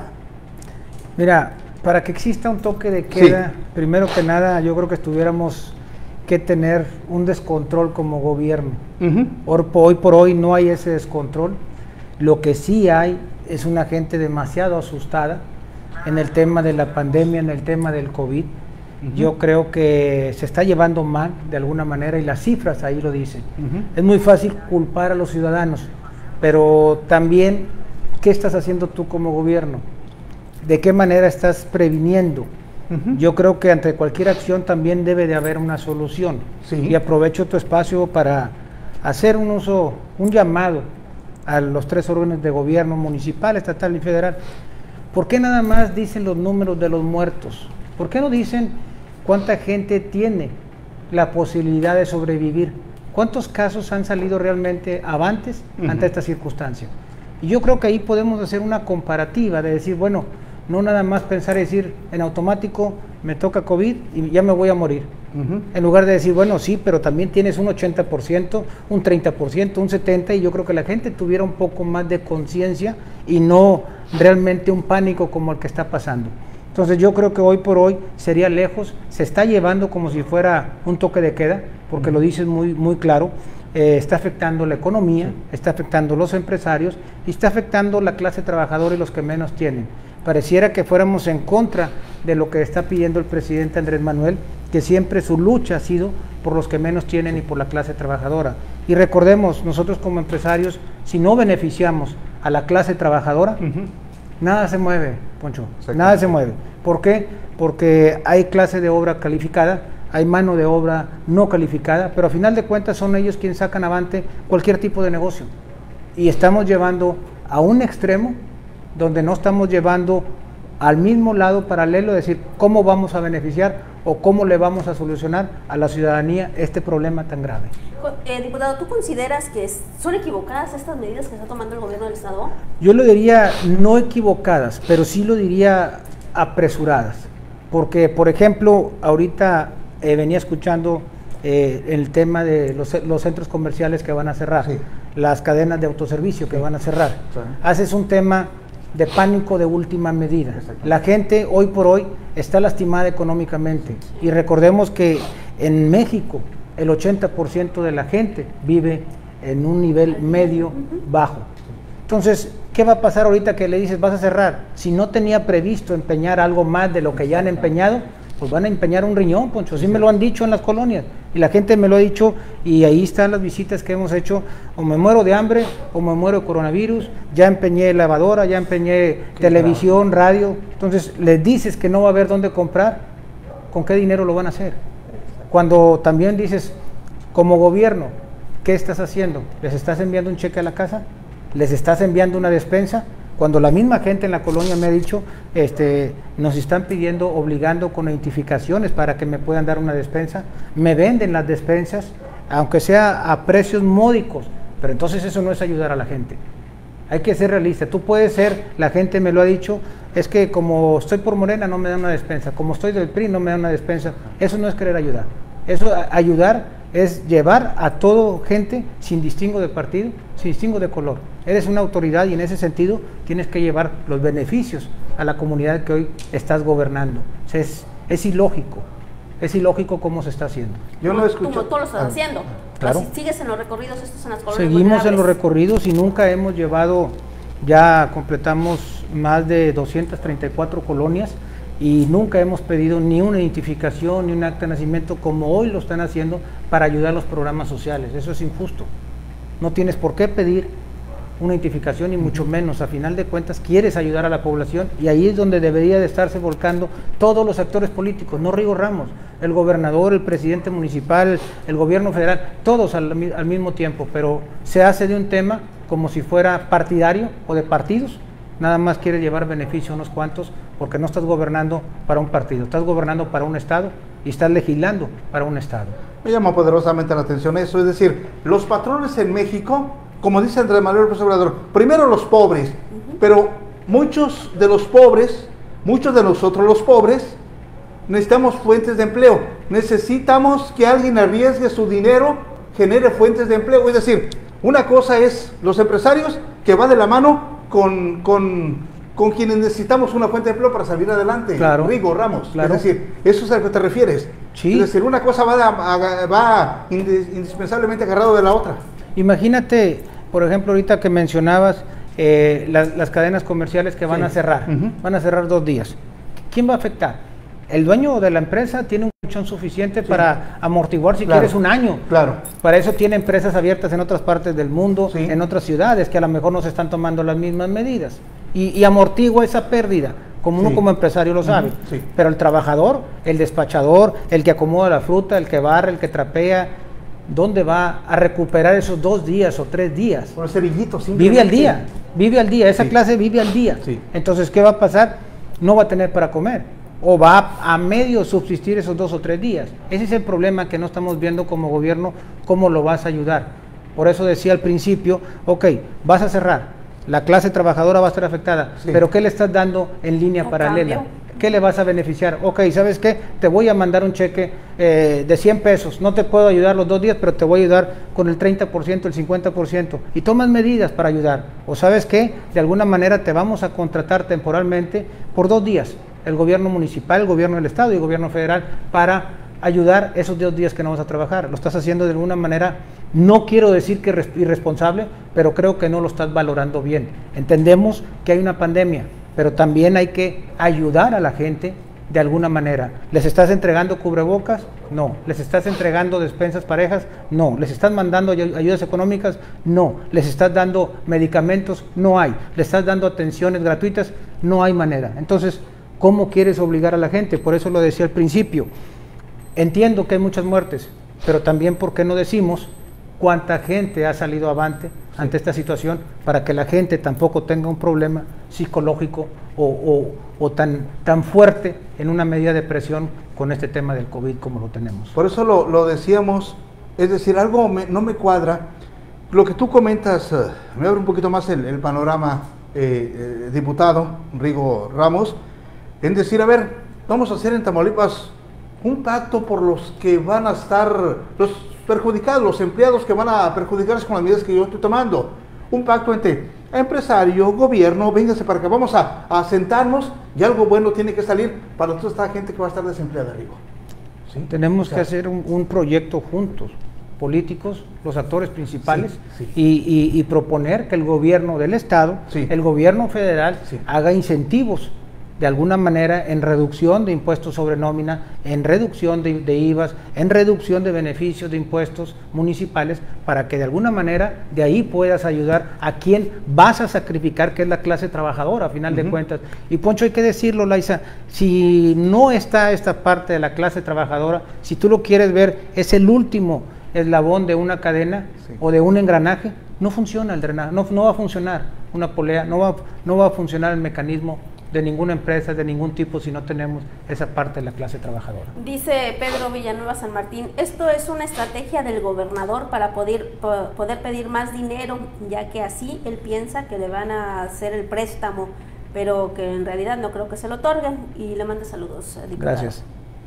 Mira, para que exista un toque de queda, sí. primero que nada, yo creo que estuviéramos que tener un descontrol como gobierno. Uh-huh. Or, hoy por hoy no hay ese descontrol. Lo que sí hay es una gente demasiado asustada en el tema de la pandemia, en el tema del COVID. Uh-huh. Yo creo que se está llevando mal de alguna manera y las cifras ahí lo dicen. Uh-huh. Es muy fácil culpar a los ciudadanos, pero también, ¿qué estás haciendo tú como gobierno? ¿De qué manera estás previniendo? Uh-huh. Yo creo que ante cualquier acción también debe de haber una solución. Sí. Y aprovecho tu espacio para hacer un uso, un llamado a los tres órganos de gobierno, municipal, estatal y federal. ¿Por qué nada más dicen los números de los muertos? ¿Por qué no dicen cuánta gente tiene la posibilidad de sobrevivir? ¿Cuántos casos han salido realmente avantes uh-huh. ante esta circunstancia? Y yo creo que ahí podemos hacer una comparativa de decir, bueno, no nada más pensar y decir en automático me toca COVID y ya me voy a morir. Uh-huh. En lugar de decir, bueno, sí, pero también tienes un ochenta por ciento, un treinta por ciento, un setenta por ciento, y yo creo que la gente tuviera un poco más de conciencia y no realmente un pánico como el que está pasando. Entonces yo creo que hoy por hoy sería lejos, se está llevando como si fuera un toque de queda, porque uh-huh. lo dices muy, muy claro, eh, está afectando la economía, sí. está afectando los empresarios y está afectando la clase trabajadora y los que menos tienen. Pareciera que fuéramos en contra de lo que está pidiendo el presidente Andrés Manuel, que siempre su lucha ha sido por los que menos tienen y por la clase trabajadora. Y recordemos, nosotros como empresarios, si no beneficiamos a la clase trabajadora, uh-huh. nada se mueve, Poncho, nada se mueve. ¿Por qué? Porque hay clase de obra calificada, hay mano de obra no calificada, pero a final de cuentas son ellos quienes sacan avante cualquier tipo de negocio. Y estamos llevando a un extremo donde no estamos llevando al mismo lado paralelo, es decir, cómo vamos a beneficiar o cómo le vamos a solucionar a la ciudadanía este problema tan grave. Eh, diputado, ¿tú consideras que son equivocadas estas medidas que está tomando el gobierno del Estado? Yo lo diría no equivocadas, pero sí lo diría apresuradas, porque, por ejemplo, ahorita eh, venía escuchando eh, el tema de los, los centros comerciales que van a cerrar, sí. las cadenas de autoservicio que sí. van a cerrar. Sí. Haces un tema de pánico de última medida. La gente hoy por hoy está lastimada económicamente y recordemos que en México el ochenta por ciento de la gente vive en un nivel medio bajo. Entonces, ¿qué va a pasar ahorita que le dices vas a cerrar? Si no tenía previsto empeñar algo más de lo que ya han empeñado, pues van a empeñar un riñón, Poncho, así me lo han dicho en las colonias, y la gente me lo ha dicho, y ahí están las visitas que hemos hecho, o me muero de hambre, o me muero de coronavirus, ya empeñé lavadora, ya empeñé televisión, radio, entonces les dices que no va a haber dónde comprar, ¿con qué dinero lo van a hacer? Cuando también dices, como gobierno, ¿qué estás haciendo? ¿Les estás enviando un cheque a la casa? ¿Les estás enviando una despensa? Cuando la misma gente en la colonia me ha dicho, este, nos están pidiendo, obligando con identificaciones para que me puedan dar una despensa, me venden las despensas, aunque sea a precios módicos, pero entonces eso no es ayudar a la gente. Hay que ser realista, tú puedes ser, la gente me lo ha dicho, es que como estoy por Morena no me dan una despensa, como estoy del P R I no me dan una despensa, eso no es querer ayudar, eso ayudar es llevar a todo gente sin distingo de partido, sin distingo de color. Eres una autoridad y en ese sentido tienes que llevar los beneficios a la comunidad que hoy estás gobernando. O sea, es, es ilógico, es ilógico cómo se está haciendo. Yo lo escucho. Como tú lo estás haciendo. Claro. Así, ¿sigues en los recorridos estos en las colonias Seguimos vulnerables? en los recorridos y nunca hemos llevado, ya completamos más de doscientas treinta y cuatro colonias y nunca hemos pedido ni una identificación ni un acta de nacimiento como hoy lo están haciendo para ayudar a los programas sociales. Eso es injusto. No tienes por qué pedir una identificación y mucho menos, a final de cuentas quieres ayudar a la población y ahí es donde debería de estarse volcando todos los actores políticos, no Rigo Ramos, el gobernador, el presidente municipal, el gobierno federal, todos al, al mismo tiempo, pero se hace de un tema como si fuera partidario o de partidos, nada más quiere llevar beneficio a unos cuantos porque no estás gobernando para un partido, estás gobernando para un estado y estás legislando para un estado. Me llama poderosamente la atención eso, es decir, los patrones en México, como dice Andrés Manuel López Obrador, primero los pobres, uh-huh. pero muchos de los pobres, muchos de nosotros los pobres, necesitamos fuentes de empleo, necesitamos que alguien arriesgue su dinero, genere fuentes de empleo, es decir, una cosa es los empresarios que va de la mano con, con, con quienes necesitamos una fuente de empleo para salir adelante, claro. Rigo Ramos, claro. es decir, eso es a lo que te refieres, sí. Es decir, una cosa va, a, va indispensablemente agarrado de la otra. Imagínate, por ejemplo, ahorita que mencionabas eh, las, las cadenas comerciales que van sí. a cerrar, uh-huh. van a cerrar dos días. ¿Quién va a afectar? El dueño de la empresa tiene un colchón suficiente sí. para amortiguar si claro. quieres un año. Claro. Para eso tiene empresas abiertas en otras partes del mundo, sí. en otras ciudades que a lo mejor no se están tomando las mismas medidas. Y, y amortigua esa pérdida, como sí. uno como empresario lo sabe. Uh-huh. sí. Pero el trabajador, el despachador, el que acomoda la fruta, el que barre, el que trapea, ¿dónde va a recuperar esos dos días o tres días? Por el cerillito, vive al día, vive al día, esa sí. clase vive al día. Sí. Entonces, ¿qué va a pasar? No va a tener para comer, o va a, a medio subsistir esos dos o tres días. Ese es el problema que no estamos viendo como gobierno, cómo lo vas a ayudar. Por eso decía al principio, ok, vas a cerrar, la clase trabajadora va a estar afectada, sí. pero ¿qué le estás dando en línea ¿A paralela? Cambio? ¿Qué le vas a beneficiar? Ok, ¿sabes qué? Te voy a mandar un cheque eh, de cien pesos, no te puedo ayudar los dos días, pero te voy a ayudar con el treinta por ciento, el cincuenta por ciento, y tomas medidas para ayudar. O ¿sabes qué? De alguna manera te vamos a contratar temporalmente por dos días, el gobierno municipal, el gobierno del estado y el gobierno federal, para ayudar esos dos días que no vas a trabajar. Lo estás haciendo de alguna manera, no quiero decir que es irresponsable, pero creo que no lo estás valorando bien. Entendemos que hay una pandemia, pero también hay que ayudar a la gente de alguna manera. ¿Les estás entregando cubrebocas? No. ¿Les estás entregando despensas parejas? No. ¿Les estás mandando ayudas económicas? No. ¿Les estás dando medicamentos? No hay. ¿Les estás dando atenciones gratuitas? No hay manera. Entonces, ¿cómo quieres obligar a la gente? Por eso lo decía al principio. Entiendo que hay muchas muertes, pero también, ¿por qué no decimos cuánta gente ha salido avante sí. ante esta situación para que la gente tampoco tenga un problema psicológico o, o, o tan, tan fuerte en una medida de presión con este tema del COVID como lo tenemos? Por eso lo, lo decíamos, es decir, algo me, no me cuadra. Lo que tú comentas, uh, me abre un poquito más el, el panorama, eh, eh, diputado Rigo Ramos, en decir, a ver, vamos a hacer en Tamaulipas un pacto por los que van a estar, los perjudicados, los empleados que van a perjudicarse con las medidas que yo estoy tomando. Un pacto entre empresario, gobierno, véngase para acá, vamos a, a sentarnos y algo bueno tiene que salir para toda esta gente que va a estar desempleada, Rigo. ¿Sí? Tenemos o sea, que hacer un, un proyecto juntos, políticos, los actores principales, sí, sí. Y, y, y proponer que el gobierno del estado, sí. el gobierno federal, sí. haga incentivos de alguna manera en reducción de impuestos sobre nómina, en reducción de, de I V As, en reducción de beneficios de impuestos municipales, para que de alguna manera de ahí puedas ayudar a quien vas a sacrificar, que es la clase trabajadora a final uh-huh. de cuentas. Y Poncho, hay que decirlo, Laisa, si no está esta parte de la clase trabajadora, si tú lo quieres ver, es el último eslabón de una cadena sí. o de un engranaje, no funciona el drenaje, no, no va a funcionar una polea, no va, no va a funcionar el mecanismo de ninguna empresa, de ningún tipo, si no tenemos esa parte de la clase trabajadora. Dice Pedro Villanueva San Martín, esto es una estrategia del gobernador para poder, poder pedir más dinero, ya que así él piensa que le van a hacer el préstamo, pero que en realidad no creo que se lo otorguen, y le manda saludos, diputado. Gracias.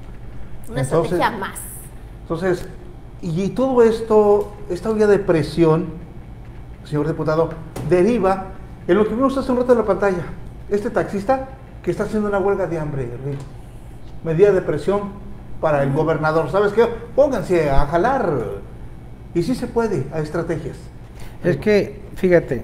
Una entonces, estrategia más. Entonces, y todo esto, esta vía de presión, señor diputado, deriva en lo que vimos hace un rato en la pantalla. Este taxista que está haciendo una huelga de hambre, Rigo. Medida de presión para el gobernador. ¿Sabes qué? Pónganse a jalar. Y sí se puede, hay estrategias. Es que, fíjate,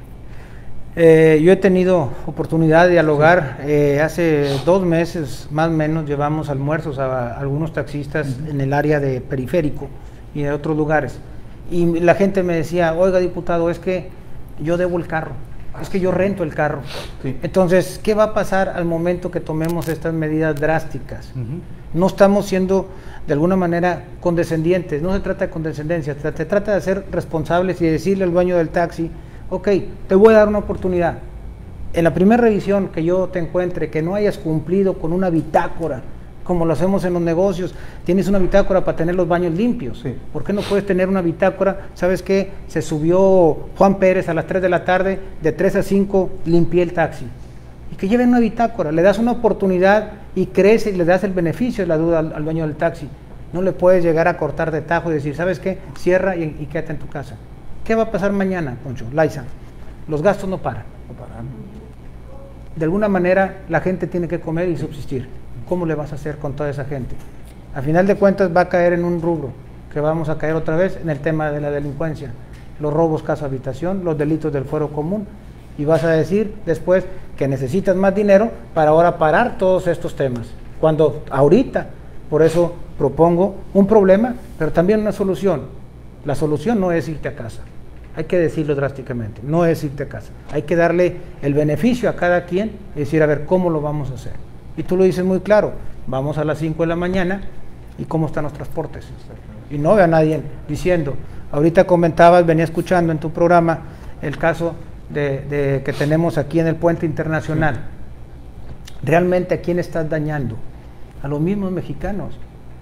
eh, yo he tenido oportunidad de dialogar, sí. eh, hace dos meses más o menos llevamos almuerzos a, a algunos taxistas uh-huh. en el área de periférico y de otros lugares. Y la gente me decía, oiga diputado, es que yo debo el carro, es que yo rento el carro. Sí. Entonces, ¿qué va a pasar al momento que tomemos estas medidas drásticas? Uh-huh. No estamos siendo de alguna manera condescendientes, no se trata de condescendencia, se trata de ser responsables y decirle al dueño del taxi, ok, te voy a dar una oportunidad. En la primera revisión que yo te encuentre que no hayas cumplido con una bitácora, como lo hacemos en los negocios, tienes una bitácora para tener los baños limpios. Sí. ¿Por qué no puedes tener una bitácora? ¿Sabes qué? Se subió Juan Pérez a las tres de la tarde, de tres a cinco limpié el taxi. Y que lleven una bitácora, le das una oportunidad y crece y le das el beneficio de la duda al, al dueño del taxi. No le puedes llegar a cortar de tajo y decir, ¿sabes qué? Cierra y, y quédate en tu casa. ¿Qué va a pasar mañana, Poncho? Laisa, los gastos no paran. No paran. De alguna manera la gente tiene que comer y subsistir. ¿Cómo le vas a hacer con toda esa gente? A final de cuentas va a caer en un rubro, que vamos a caer otra vez en el tema de la delincuencia, los robos casa habitación, los delitos del fuero común, y vas a decir después que necesitas más dinero para ahora parar todos estos temas, cuando ahorita, por eso propongo un problema, pero también una solución. La solución no es irte a casa, hay que decirlo drásticamente, no es irte a casa, hay que darle el beneficio a cada quien y decir, a ver, ¿cómo lo vamos a hacer? Y tú lo dices muy claro, vamos a las cinco de la mañana y cómo están los transportes. Y no veo a nadie diciendo, ahorita comentabas, venía escuchando en tu programa el caso de, de que tenemos aquí en el puente internacional. ¿Realmente a quién estás dañando? A los mismos mexicanos,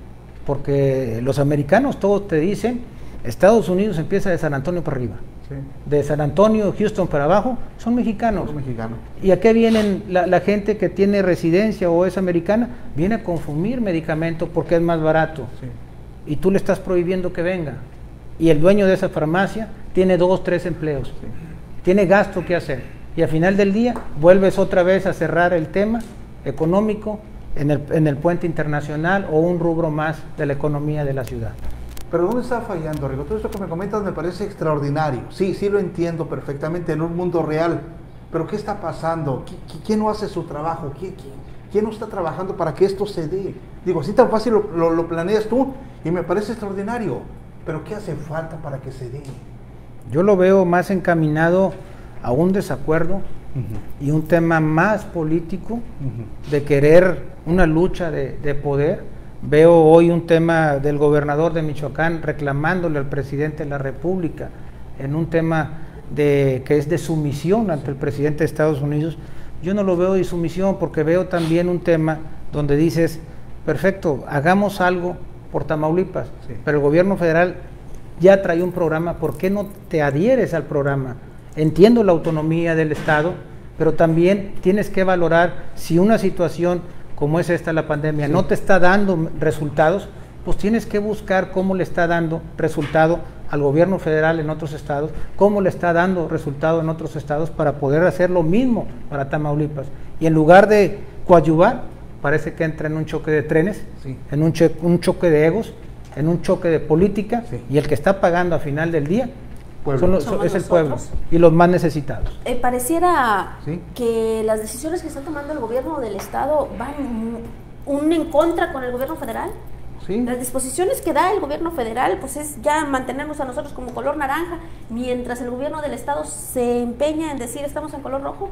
porque los americanos todos te dicen, Estados Unidos empieza de San Antonio para arriba. Sí. De San Antonio, Houston para abajo, son mexicanos. Son mexicanos. ¿Y a qué vienen la, la gente que tiene residencia o es americana? Viene a consumir medicamento porque es más barato. Sí. Y tú le estás prohibiendo que venga. Y el dueño de esa farmacia tiene dos, tres empleos. Sí. Tiene gasto que hacer. Y al final del día vuelves otra vez a cerrar el tema económico en el, en el puente internacional o un rubro más de la economía de la ciudad. Pero ¿dónde está fallando, Rigo? Todo esto que me comentas me parece extraordinario. Sí, sí lo entiendo perfectamente en un mundo real. Pero ¿qué está pasando? ¿Quién no hace su trabajo? ¿Quién, quién, quién no está trabajando para que esto se dé? Digo, así tan fácil lo, lo, lo planeas tú y me parece extraordinario. Pero ¿qué hace falta para que se dé? Yo lo veo más encaminado a un desacuerdo uh-huh. y un tema más político uh-huh. de querer una lucha de, de poder. Veo hoy un tema del gobernador de Michoacán reclamándole al presidente de la República en un tema de que es de sumisión ante el presidente de Estados Unidos. Yo no lo veo de sumisión porque veo también un tema donde dices, perfecto, hagamos algo por Tamaulipas, sí. pero el gobierno federal ya trae un programa, ¿por qué no te adhieres al programa? Entiendo la autonomía del Estado, pero también tienes que valorar si una situación como es esta la pandemia, sí. no te está dando resultados, pues tienes que buscar cómo le está dando resultado al gobierno federal en otros estados, cómo le está dando resultado en otros estados para poder hacer lo mismo para Tamaulipas. Y en lugar de coadyuvar, parece que entra en un choque de trenes, sí. en un, cho un choque de egos, en un choque de política, sí. y el que está pagando a final del día Son los, son, es el pueblo y los más necesitados. Eh, pareciera ¿Sí? que las decisiones que está tomando el gobierno del estado van un en contra con el gobierno federal. ¿Sí? Las disposiciones que da el gobierno federal pues es ya mantenernos a nosotros como color naranja, mientras el gobierno del estado se empeña en decir estamos en color rojo.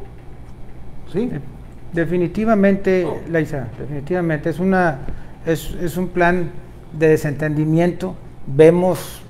Sí, definitivamente, oh. Laisa, definitivamente es una es, es un plan de desentendimiento. Vemos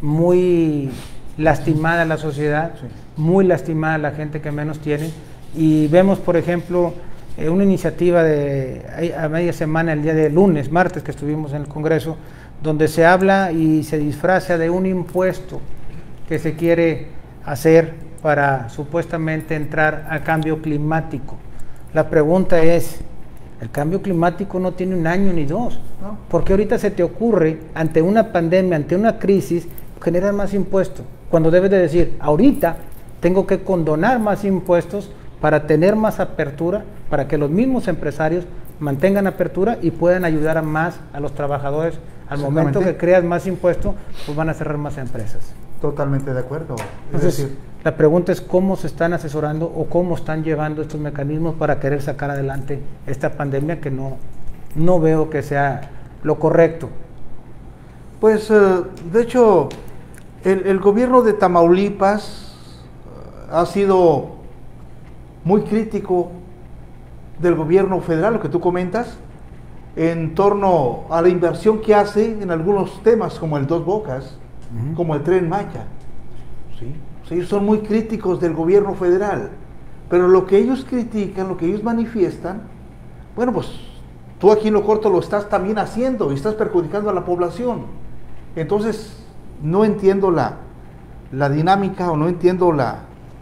muy lastimada la sociedad, sí. muy lastimada la gente que menos tiene, y vemos, por ejemplo, eh, una iniciativa de a media semana, el día de lunes, martes, que estuvimos en el Congreso, donde se habla y se disfraza de un impuesto que se quiere hacer para supuestamente entrar al cambio climático. La pregunta es, el cambio climático no tiene un año ni dos, ¿no? Porque ahorita se te ocurre, ante una pandemia, ante una crisis, generar más impuestos, cuando debes de decir, ahorita tengo que condonar más impuestos para tener más apertura, para que los mismos empresarios mantengan apertura y puedan ayudar a más a los trabajadores, a Al momento que creas más impuestos, pues van a cerrar más empresas. Totalmente de acuerdo. Entonces, es decir, la pregunta es cómo se están asesorando o cómo están llevando estos mecanismos para querer sacar adelante esta pandemia que no, no veo que sea lo correcto. Pues, uh, de hecho, el, el gobierno de Tamaulipas uh, ha sido muy crítico del gobierno federal, lo que tú comentas, en torno a la inversión que hace en algunos temas como el Dos Bocas, uh-huh. como el Tren Maya. ¿Sí? Sí, son muy críticos del gobierno federal, pero lo que ellos critican, lo que ellos manifiestan, bueno, pues tú aquí en lo corto lo estás también haciendo y estás perjudicando a la población. Entonces, no entiendo la, la dinámica o no entiendo la,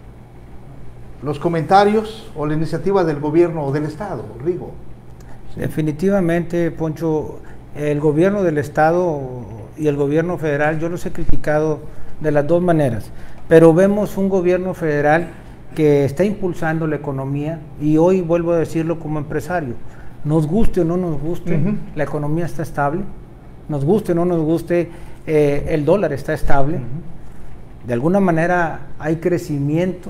los comentarios o la iniciativa del gobierno o del Estado, Rigo. Sí. Definitivamente, Poncho, el gobierno del Estado y el gobierno federal, yo los he criticado de las dos maneras, pero vemos un gobierno federal que está impulsando la economía y hoy vuelvo a decirlo como empresario, nos guste o no nos guste, uh-huh. la economía está estable, nos guste o no nos guste, eh, el dólar está estable, uh-huh. de alguna manera hay crecimiento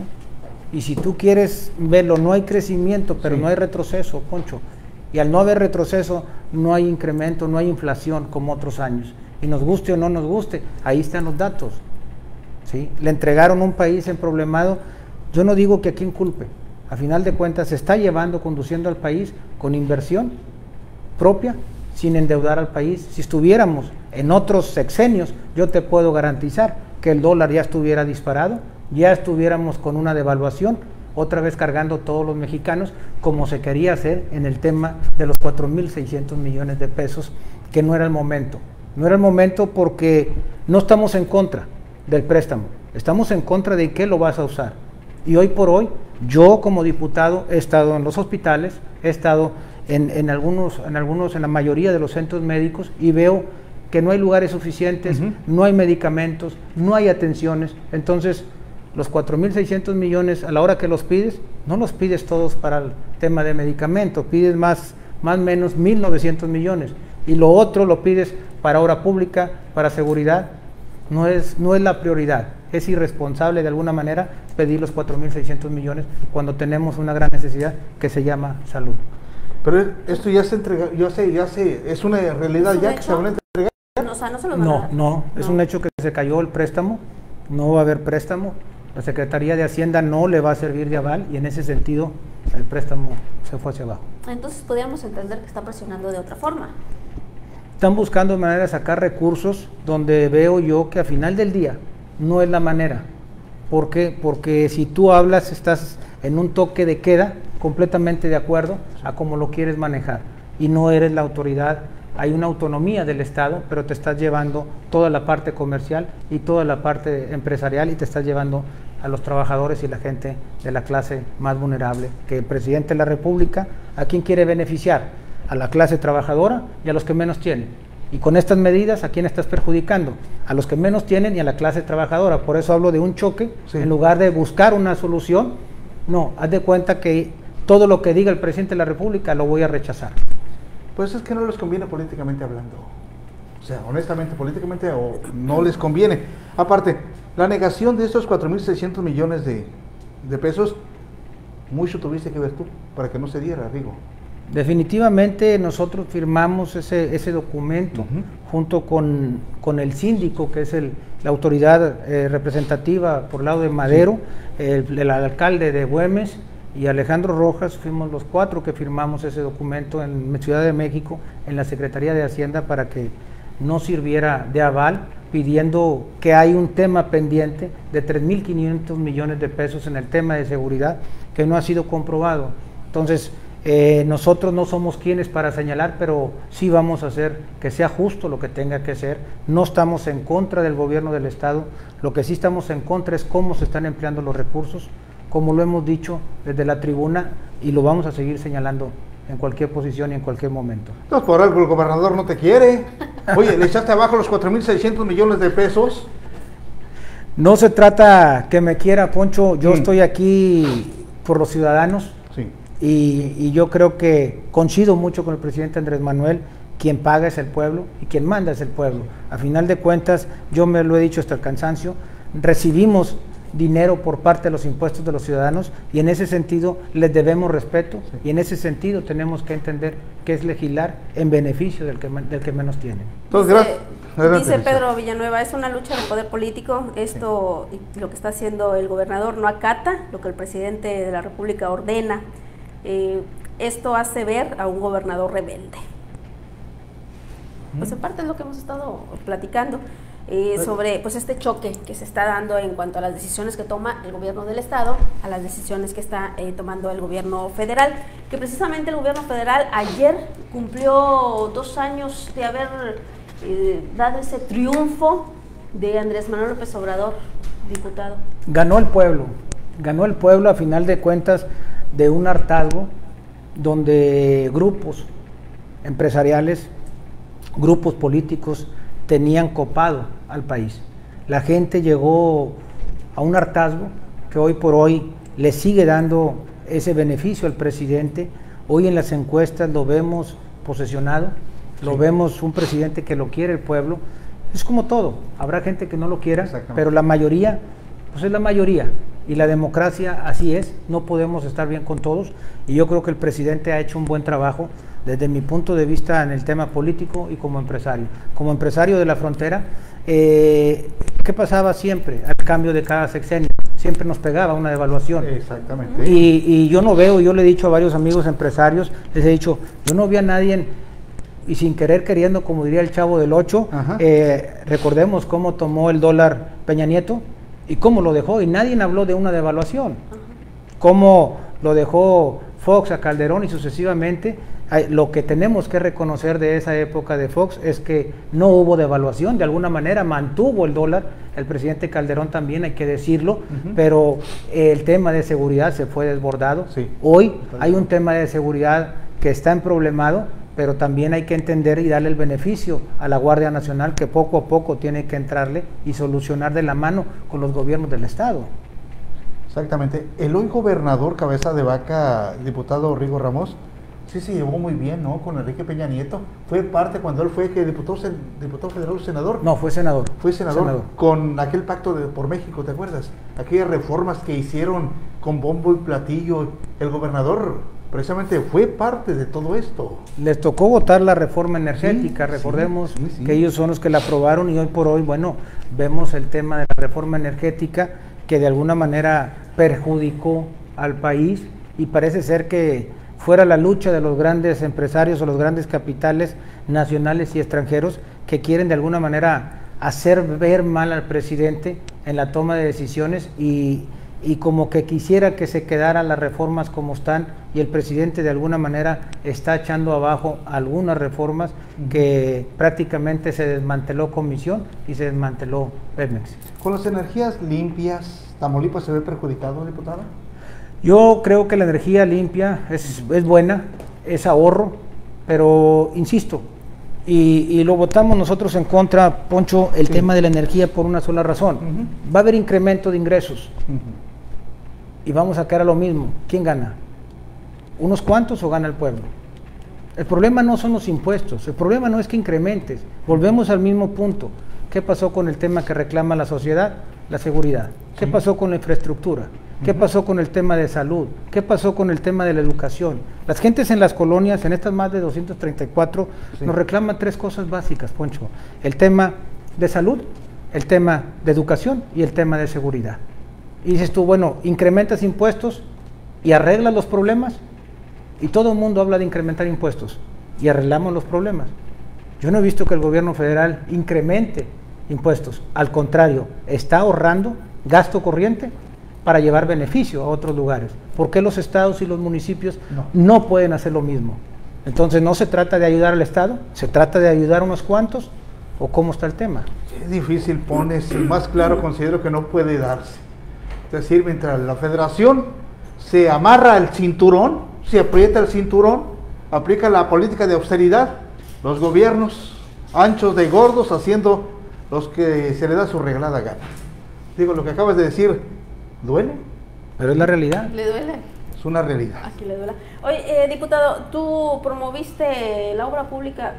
y si tú quieres verlo, no hay crecimiento, pero sí. no hay retroceso, Poncho, y al no haber retroceso no hay incremento, no hay inflación como otros años, y nos guste o no nos guste, ahí están los datos. ¿Sí? Le entregaron un país emproblemado, yo no digo que a quién culpe, a final de cuentas se está llevando, conduciendo al país con inversión propia, sin endeudar al país. Si estuviéramos en otros sexenios, yo te puedo garantizar que el dólar ya estuviera disparado, ya estuviéramos con una devaluación, otra vez cargando todos los mexicanos, como se quería hacer en el tema de los cuatro mil seiscientos millones de pesos, que no era el momento. No era el momento porque no estamos en contra del préstamo, estamos en contra de qué lo vas a usar. Y hoy por hoy, yo como diputado he estado en los hospitales, he estado en, en algunos, en algunos, en la mayoría de los centros médicos y veo que no hay lugares suficientes, uh-huh. no hay medicamentos, no hay atenciones. Entonces, los cuatro mil seiscientos millones a la hora que los pides, no los pides todos para el tema de medicamento, pides más, más o menos mil novecientos millones. Y lo otro lo pides para obra pública, para seguridad. No es, no es la prioridad, es irresponsable de alguna manera pedir los cuatro mil seiscientos millones cuando tenemos una gran necesidad que se llama salud. Pero esto ya se entrega, ya se, ya se, es una realidad ya que se van a entregar. No, o sea, no, se lo no, no, no, es un hecho que se cayó el préstamo, no va a haber préstamo, la Secretaría de Hacienda no le va a servir de aval y en ese sentido el préstamo se fue hacia abajo. Entonces podríamos entender que está presionando de otra forma. Están buscando manera de sacar recursos donde veo yo que a final del día no es la manera. ¿Por qué? Porque si tú hablas, estás en un toque de queda completamente de acuerdo a cómo lo quieres manejar y no eres la autoridad. Hay una autonomía del Estado, pero te estás llevando toda la parte comercial y toda la parte empresarial y te estás llevando a los trabajadores y la gente de la clase más vulnerable, que el presidente de la República, ¿a quién quiere beneficiar? A la clase trabajadora y a los que menos tienen. Y con estas medidas, ¿a quién estás perjudicando? A los que menos tienen y a la clase trabajadora. Por eso hablo de un choque, sí. en lugar de buscar una solución. No, haz de cuenta que todo lo que diga el presidente de la República lo voy a rechazar. Pues es que no les conviene políticamente hablando. O sea, honestamente, políticamente o no les conviene. Aparte, la negación de estos cuatro mil seiscientos millones de, de pesos, mucho tuviste que ver tú para que no se diera, Rigo. Definitivamente nosotros firmamos ese, ese documento uh-huh. junto con, con el síndico, que es el, la autoridad eh, representativa por el lado de Madero, sí. el, el alcalde de Güemes y Alejandro Rojas, fuimos los cuatro que firmamos ese documento en Ciudad de México, en la Secretaría de Hacienda, para que no sirviera de aval, pidiendo que hay un tema pendiente de tres mil quinientos millones de pesos en el tema de seguridad que no ha sido comprobado. Entonces, Eh, nosotros no somos quienes para señalar, pero sí vamos a hacer que sea justo lo que tenga que ser. No estamos en contra del gobierno del Estado, lo que sí estamos en contra es cómo se están empleando los recursos, como lo hemos dicho desde la tribuna y lo vamos a seguir señalando en cualquier posición y en cualquier momento. Entonces por algo el gobernador no te quiere. Oye, le echaste abajo los cuatro mil seiscientos millones de pesos. No se trata que me quiera, Poncho, yo mm. estoy aquí por los ciudadanos. Sí. Y, y yo creo que coincido mucho con el presidente Andrés Manuel, quien paga es el pueblo y quien manda es el pueblo. A final de cuentas, yo me lo he dicho hasta el cansancio, recibimos dinero por parte de los impuestos de los ciudadanos y en ese sentido les debemos respeto sí. y en ese sentido tenemos que entender que es legislar en beneficio del que, del que menos tiene. Entonces, dice, gracias. Dice Pedro Villanueva, es una lucha de poder político, esto sí. lo que está haciendo el gobernador no acata lo que el presidente de la República ordena, eh, esto hace ver a un gobernador rebelde. Pues en parte es lo que hemos estado platicando. Eh, sobre pues este choque que se está dando en cuanto a las decisiones que toma el gobierno del estado a las decisiones que está eh, tomando el gobierno federal, que precisamente el gobierno federal ayer cumplió dos años de haber eh, dado ese triunfo de Andrés Manuel López Obrador, diputado. Ganó el pueblo, ganó el pueblo a final de cuentas de un hartazgo donde grupos empresariales, grupos políticos tenían copado al país. La gente llegó a un hartazgo que hoy por hoy le sigue dando ese beneficio al presidente. Hoy en las encuestas lo vemos posesionado, sí. lo vemos un presidente que lo quiere el pueblo. Es como todo, habrá gente que no lo quiera, pero la mayoría, pues es la mayoría. Y la democracia así es, no podemos estar bien con todos. Y yo creo que el presidente ha hecho un buen trabajo desde mi punto de vista en el tema político y como empresario. Como empresario de la frontera, eh, ¿qué pasaba siempre al cambio de cada sexenio? Siempre nos pegaba una devaluación. Exactamente. Y, y yo no veo, yo le he dicho a varios amigos empresarios, les he dicho, yo no vi a nadie, y sin querer queriendo, como diría el Chavo del Ocho, eh, recordemos cómo tomó el dólar Peña Nieto y cómo lo dejó, y nadie habló de una devaluación. Cómo lo dejó Fox a Calderón y sucesivamente. Lo que tenemos que reconocer de esa época de Fox es que no hubo devaluación, de alguna manera mantuvo el dólar, el presidente Calderón también, hay que decirlo, uh-huh. pero el tema de seguridad se fue desbordado. Sí. Hoy hay un tema de seguridad que está emproblemado, pero también hay que entender y darle el beneficio a la Guardia Nacional, que poco a poco tiene que entrarle y solucionar de la mano con los gobiernos del Estado. Exactamente. El hoy gobernador cabeza de vaca, diputado Rigo Ramos, sí se llevó muy bien, ¿no? Con Enrique Peña Nieto. Fue parte cuando él fue que diputado, diputado federal o senador. No, fue senador. Fue senador, senador. Con aquel pacto de, por México, ¿te acuerdas? Aquellas reformas que hicieron con bombo y platillo. El gobernador precisamente fue parte de todo esto. Les tocó votar la reforma energética, sí, recordemos sí, sí, sí. que ellos son los que la aprobaron y hoy por hoy, bueno, vemos el tema de la reforma energética que de alguna manera perjudicó al país y parece ser que fuera la lucha de los grandes empresarios o los grandes capitales nacionales y extranjeros que quieren de alguna manera hacer ver mal al presidente en la toma de decisiones y, y como que quisiera que se quedaran las reformas como están y el presidente de alguna manera está echando abajo algunas reformas uh-huh. que prácticamente se desmanteló Comisión y se desmanteló Pemex. Con las energías limpias, ¿Tamaulipas se ve perjudicado, diputado? Yo creo que la energía limpia es, es buena, es ahorro, pero insisto, y, y lo votamos nosotros en contra, Poncho, el sí. tema de la energía por una sola razón. Uh-huh. Va a haber incremento de ingresos uh-huh. y vamos a quedar a lo mismo. ¿Quién gana? ¿Unos cuantos o gana el pueblo? El problema no son los impuestos, el problema no es que incrementes, volvemos al mismo punto. ¿Qué pasó con el tema que reclama la sociedad? La seguridad. ¿Qué sí. pasó con la infraestructura? ¿Qué pasó con el tema de salud? ¿Qué pasó con el tema de la educación? Las gentes en las colonias, en estas más de doscientos treinta y cuatro, sí. nos reclaman tres cosas básicas, Poncho. El tema de salud, el tema de educación y el tema de seguridad. Y dices tú, bueno, incrementas impuestos y arreglas los problemas. Y todo el mundo habla de incrementar impuestos y arreglamos los problemas. Yo no he visto que el gobierno federal incremente impuestos. Al contrario, está ahorrando gasto corriente para llevar beneficio a otros lugares. ¿Por qué los estados y los municipios no. no pueden hacer lo mismo? Entonces, ¿no se trata de ayudar al Estado? ¿Se trata de ayudar a unos cuantos? ¿O cómo está el tema? Es difícil, pones, más claro considero que no puede darse. Es decir, mientras la federación se amarra el cinturón, se aprieta el cinturón, aplica la política de austeridad, los gobiernos anchos de gordos haciendo los que se le da su regalada gana. Digo, lo que acabas de decir, ¿duele? Pero es la realidad. ¿Le duele? Es una realidad. Aquí le duele. Oye, eh, diputado, tú promoviste la obra pública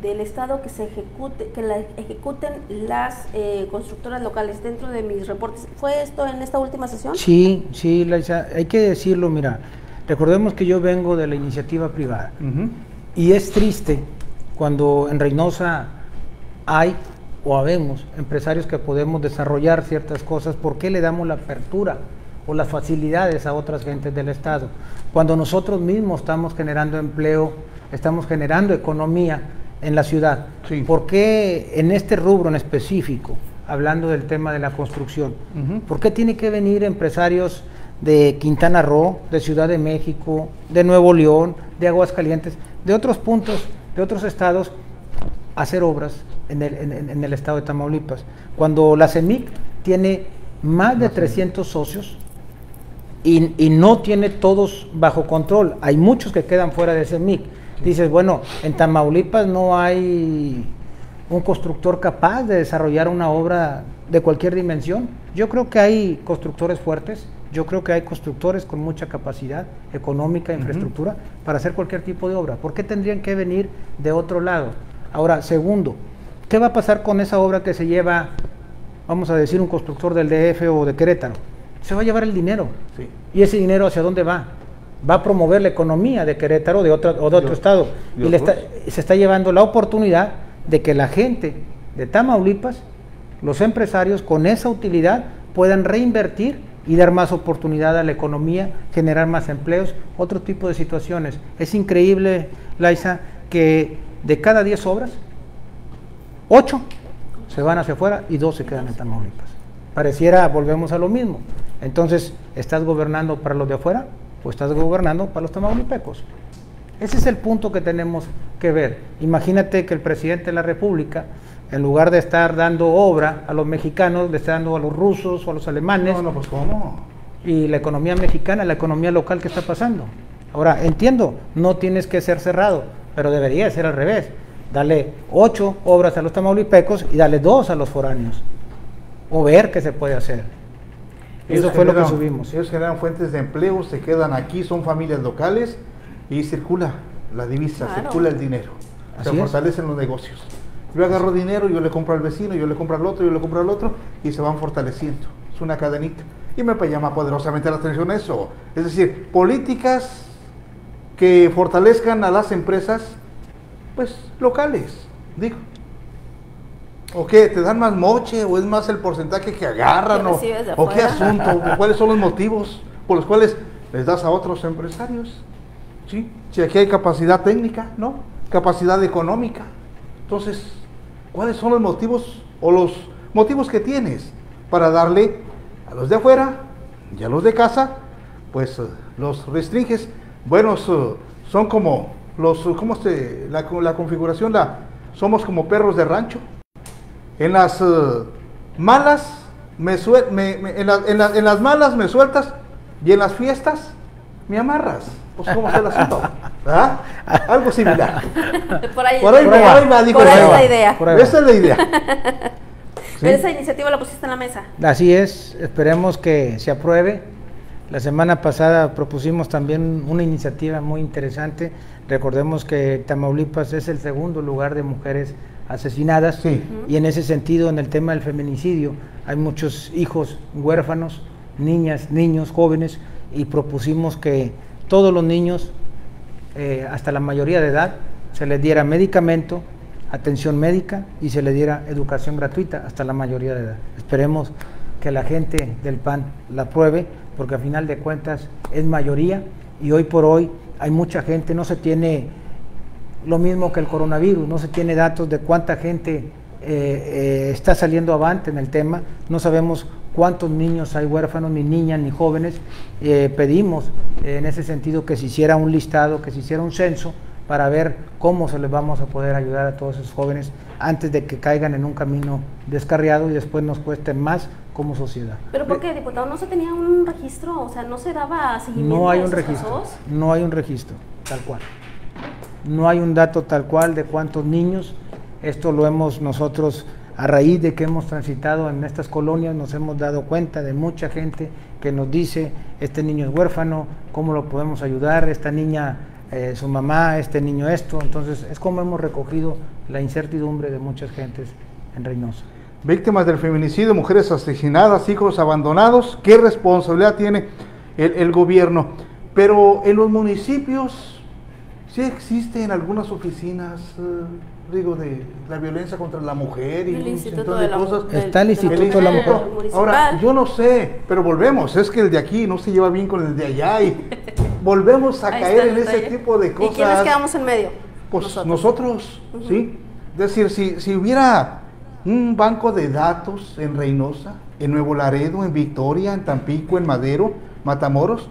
del Estado que se ejecute, que la ejecuten las eh, constructoras locales dentro de mis reportes. ¿Fue esto en esta última sesión? Sí, sí, Laisa, hay que decirlo, mira, recordemos que yo vengo de la iniciativa privada uh-huh. y es triste cuando en Reynosa hay o habemos empresarios que podemos desarrollar ciertas cosas. ¿Por qué le damos la apertura o las facilidades a otras gentes del Estado? Cuando nosotros mismos estamos generando empleo, estamos generando economía en la ciudad. Sí. ¿Por qué en este rubro en específico, hablando del tema de la construcción, uh-huh. por qué tiene que venir empresarios de Quintana Roo, de Ciudad de México, de Nuevo León, de Aguascalientes, de otros puntos, de otros estados, a hacer obras en el, en, en el estado de Tamaulipas? Cuando la CEMIC tiene más de trescientos socios y, y no tiene todos bajo control, hay muchos que quedan fuera de CEMIC. Dices, bueno, en Tamaulipas no hay un constructor capaz de desarrollar una obra de cualquier dimensión. Yo creo que hay constructores fuertes, yo creo que hay constructores con mucha capacidad económica, infraestructura, uh-huh. para hacer cualquier tipo de obra. ¿Por qué tendrían que venir de otro lado? Ahora, segundo, ¿qué va a pasar con esa obra que se lleva, vamos a decir, un constructor del D F o de Querétaro? Se va a llevar el dinero. Sí. ¿Y ese dinero hacia dónde va? Va a promover la economía de Querétaro de otra, o de otro Dios, estado. Dios y le está, se está llevando la oportunidad de que la gente de Tamaulipas, los empresarios, con esa utilidad puedan reinvertir y dar más oportunidad a la economía, generar más empleos, otro tipo de situaciones. Es increíble, Laisa, que de cada diez obras, ocho se van hacia afuera y dos se quedan en Tamaulipas. Pareciera, volvemos a lo mismo. Entonces, ¿estás gobernando para los de afuera o estás gobernando para los tamaulipecos? Ese es el punto que tenemos que ver. Imagínate que el presidente de la República, en lugar de estar dando obra a los mexicanos, le está dando a los rusos o a los alemanes. No, no, pues ¿cómo? Y la economía mexicana, la economía local, ¿qué está pasando? Ahora, entiendo, no tienes que ser cerrado, pero debería ser al revés. Dale ocho obras a los tamaulipecos y dale dos a los foráneos. O ver qué se puede hacer. Eso fue lo que subimos. Ellos generan fuentes de empleo, se quedan aquí, son familias locales y circula la divisa, claro. circula el dinero. Se Así fortalecen es. los negocios. Yo agarro dinero, yo le compro al vecino, yo le compro al otro, yo le compro al otro y se van fortaleciendo. Es una cadenita. Y me llama poderosamente la atención eso. Es decir, políticas que fortalezcan a las empresas, pues, locales, digo. ¿O qué? ¿Te dan más moche o es más el porcentaje que agarran? O, ¿O qué asunto? ¿Cuáles son los motivos por los cuales les das a otros empresarios? ¿Sí? Si aquí hay capacidad técnica, ¿no? Capacidad económica. Entonces, ¿cuáles son los motivos o los motivos que tienes para darle a los de afuera y a los de casa? Pues uh, los restringes. Bueno, uh, son como los, uh, ¿cómo se, la, la configuración? La, somos como perros de rancho. En las uh, malas me, suel, me, me en, la, en, la, en las malas me sueltas y en las fiestas me amarras. Pues ¿cómo es el asunto? ¿Ah? Algo similar. Por ahí, por ahí, por por ahí va, digo, por ahí es la idea. Por ahí Esa es la idea. ¿Sí? Esa iniciativa la pusiste en la mesa. Así es, esperemos que se apruebe. La semana pasada propusimos también una iniciativa muy interesante. Recordemos que Tamaulipas es el segundo lugar de mujeres asesinadas, sí. y en ese sentido, en el tema del feminicidio, hay muchos hijos huérfanos, niñas, niños, jóvenes, y propusimos que todos los niños, eh, hasta la mayoría de edad, se les diera medicamento, atención médica y se les diera educación gratuita hasta la mayoría de edad. Esperemos que la gente del P A N la apruebe, porque a final de cuentas es mayoría y hoy por hoy hay mucha gente, no se tiene lo mismo que el coronavirus, no se tiene datos de cuánta gente eh, eh, está saliendo avante en el tema, no sabemos cuántos niños hay huérfanos, ni niñas, ni jóvenes. Eh, pedimos eh, en ese sentido que se hiciera un listado, que se hiciera un censo para ver cómo se les vamos a poder ayudar a todos esos jóvenes antes de que caigan en un camino descarriado y después nos cueste más como sociedad. ¿Pero por qué, diputado? ¿No se tenía un registro? O sea, ¿no se daba seguimiento no hay un a esos registro, casos? No hay un registro, tal cual. No hay un dato tal cual de cuántos niños. Esto lo hemos nosotros, a raíz de que hemos transitado en estas colonias, nos hemos dado cuenta de mucha gente que nos dice, este niño es huérfano, ¿cómo lo podemos ayudar? Esta niña, eh, su mamá, este niño esto. Entonces es como hemos recogido la incertidumbre de muchas gentes en Reynosa. Víctimas del feminicidio, mujeres asesinadas, hijos abandonados, ¿qué responsabilidad tiene el, el gobierno? Pero en los municipios sí existen algunas oficinas, eh, digo, de la violencia contra la mujer y el un Instituto de, de la, cosas. del, Está el Instituto el de la instituto. Mujer. Ahora, yo no sé, pero volvemos, es que el de aquí no se lleva bien con el de allá y volvemos a Ahí caer está en el ese detalle. tipo de cosas. ¿Y quiénes quedamos en medio? Pues nosotros, nosotros Uh-huh. ¿sí? Es decir, si, si hubiera un banco de datos en Reynosa, en Nuevo Laredo, en Victoria, en Tampico, en Madero, Matamoros,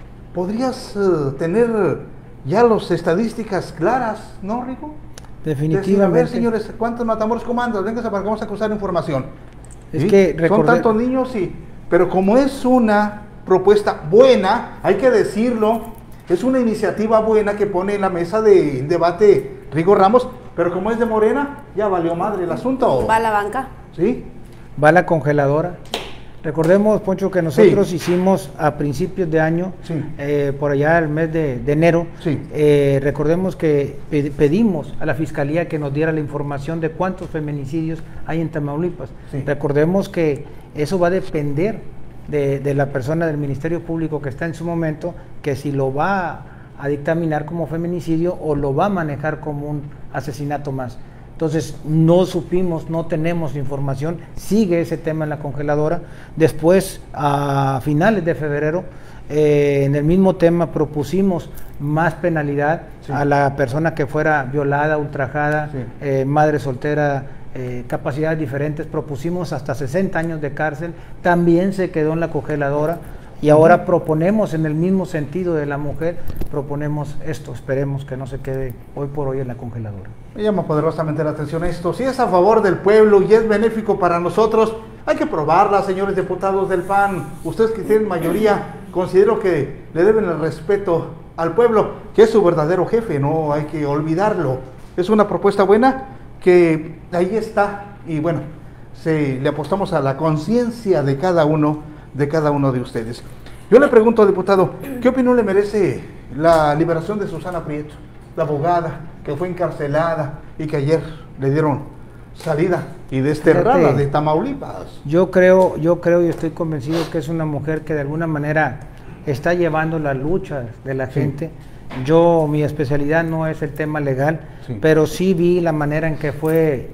podrías uh, tener ya las estadísticas claras, ¿no, Rico? Definitivamente. Decir, a ver, señores, ¿cuántos Matamoros comandos? Venga, para que vamos a cruzar información. Es ¿Sí? que recordé... Son tantos niños, sí, pero como es una propuesta buena, hay que decirlo, es una iniciativa buena que pone en la mesa de debate Rigo Ramos, pero como es de Morena, ya valió madre el asunto. Va a la banca. ¿Sí? Va a la congeladora. Recordemos, Poncho, que nosotros sí. hicimos a principios de año, sí. eh, por allá el mes de, de enero, sí. eh, recordemos que pedimos a la Fiscalía que nos diera la información de cuántos feminicidios hay en Tamaulipas. Sí. Recordemos que eso va a depender de, de la persona del Ministerio Público que está en su momento, que si lo va a dictaminar como feminicidio o lo va a manejar como un asesinato más. Entonces no supimos, no tenemos información, sigue ese tema en la congeladora. Después, a finales de febrero, eh, en el mismo tema propusimos más penalidad sí. a la persona que fuera violada, ultrajada, sí. eh, madre soltera, eh, capacidades diferentes, propusimos hasta sesenta años de cárcel, también se quedó en la congeladora. Y ahora proponemos en el mismo sentido de la mujer, proponemos esto, esperemos que no se quede hoy por hoy en la congeladora. Me llama poderosamente la atención esto, si es a favor del pueblo y es benéfico para nosotros, hay que probarla, señores diputados del P A N, ustedes que tienen mayoría, considero que le deben el respeto al pueblo, que es su verdadero jefe, no hay que olvidarlo. Es una propuesta buena que ahí está y bueno, se, le apostamos a la conciencia de cada uno de cada uno de ustedes. Yo le pregunto, diputado, ¿qué opinión le merece la liberación de Susana Prieto, la abogada que fue encarcelada y que ayer le dieron salida y desterrada Fíjate, de Tamaulipas? Yo creo, yo creo y estoy convencido que es una mujer que de alguna manera está llevando la lucha de la gente. Sí. Yo, mi especialidad no es el tema legal, sí. pero sí vi la manera en que fue,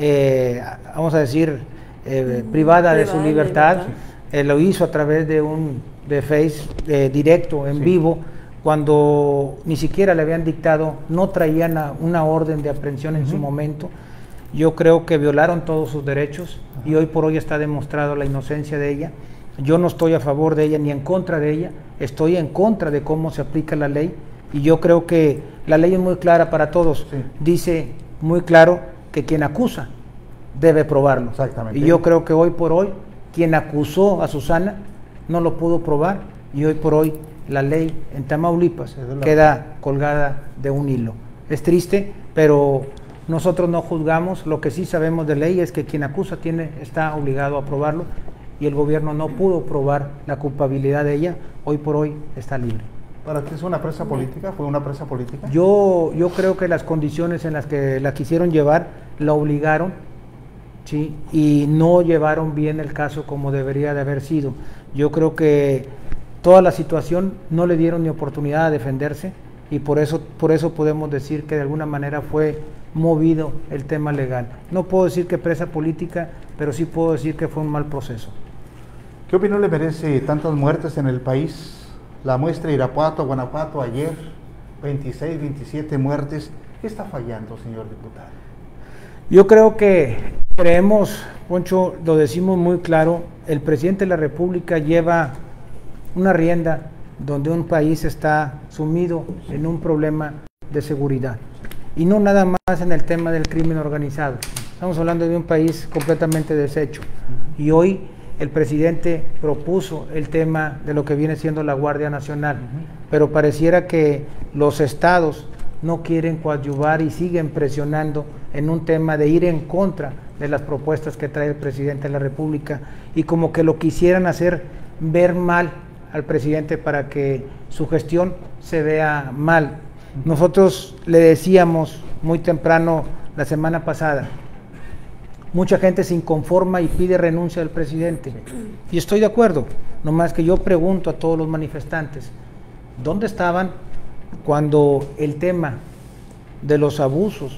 eh, vamos a decir, eh, privada de su libertad. Sí. Eh, lo hizo a través de un de Face eh, directo, en sí. vivo, cuando ni siquiera le habían dictado, no traían a, una orden de aprehensión en uh-huh. su momento. Yo creo que violaron todos sus derechos uh-huh. y hoy por hoy está demostrado la inocencia de ella. Yo no estoy a favor de ella ni en contra de ella, estoy en contra de cómo se aplica la ley y yo creo que la ley es muy clara para todos. Sí. Dice muy claro que quien acusa debe probarlo. Exactamente. Y yo creo que hoy por hoy quien acusó a Susana no lo pudo probar y hoy por hoy la ley en Tamaulipas queda colgada de un hilo. Es triste, pero nosotros no juzgamos, lo que sí sabemos de ley es que quien acusa tiene, está obligado a probarlo y el gobierno no pudo probar la culpabilidad de ella, hoy por hoy está libre. ¿Para ti es una presa política? ¿Fue una presa política? Yo, yo creo que las condiciones en las que la quisieron llevar la obligaron. Sí, y no llevaron bien el caso como debería de haber sido. Yo creo que toda la situación no le dieron ni oportunidad a defenderse y por eso, por eso podemos decir que de alguna manera fue movido el tema legal. No puedo decir que presa política, pero sí puedo decir que fue un mal proceso. ¿Qué opinión le merece tantas muertes en el país? La muestra Irapuato, Guanajuato, ayer, veintiséis, veintisiete muertes. ¿Qué está fallando, señor diputado? Yo creo que creemos, Poncho, lo decimos muy claro, el presidente de la República lleva una rienda donde un país está sumido en un problema de seguridad. Y no nada más en el tema del crimen organizado. Estamos hablando de un país completamente deshecho. Y hoy el presidente propuso el tema de lo que viene siendo la Guardia Nacional. Pero pareciera que los estados no quieren coadyuvar y siguen presionando en un tema de ir en contra de las propuestas que trae el presidente de la República y como que lo quisieran hacer ver mal al presidente para que su gestión se vea mal. Nosotros le decíamos muy temprano la semana pasada. Mucha gente se inconforma y pide renuncia del presidente. Y estoy de acuerdo, nomás que yo pregunto a todos los manifestantes, ¿dónde estaban cuando el tema de los abusos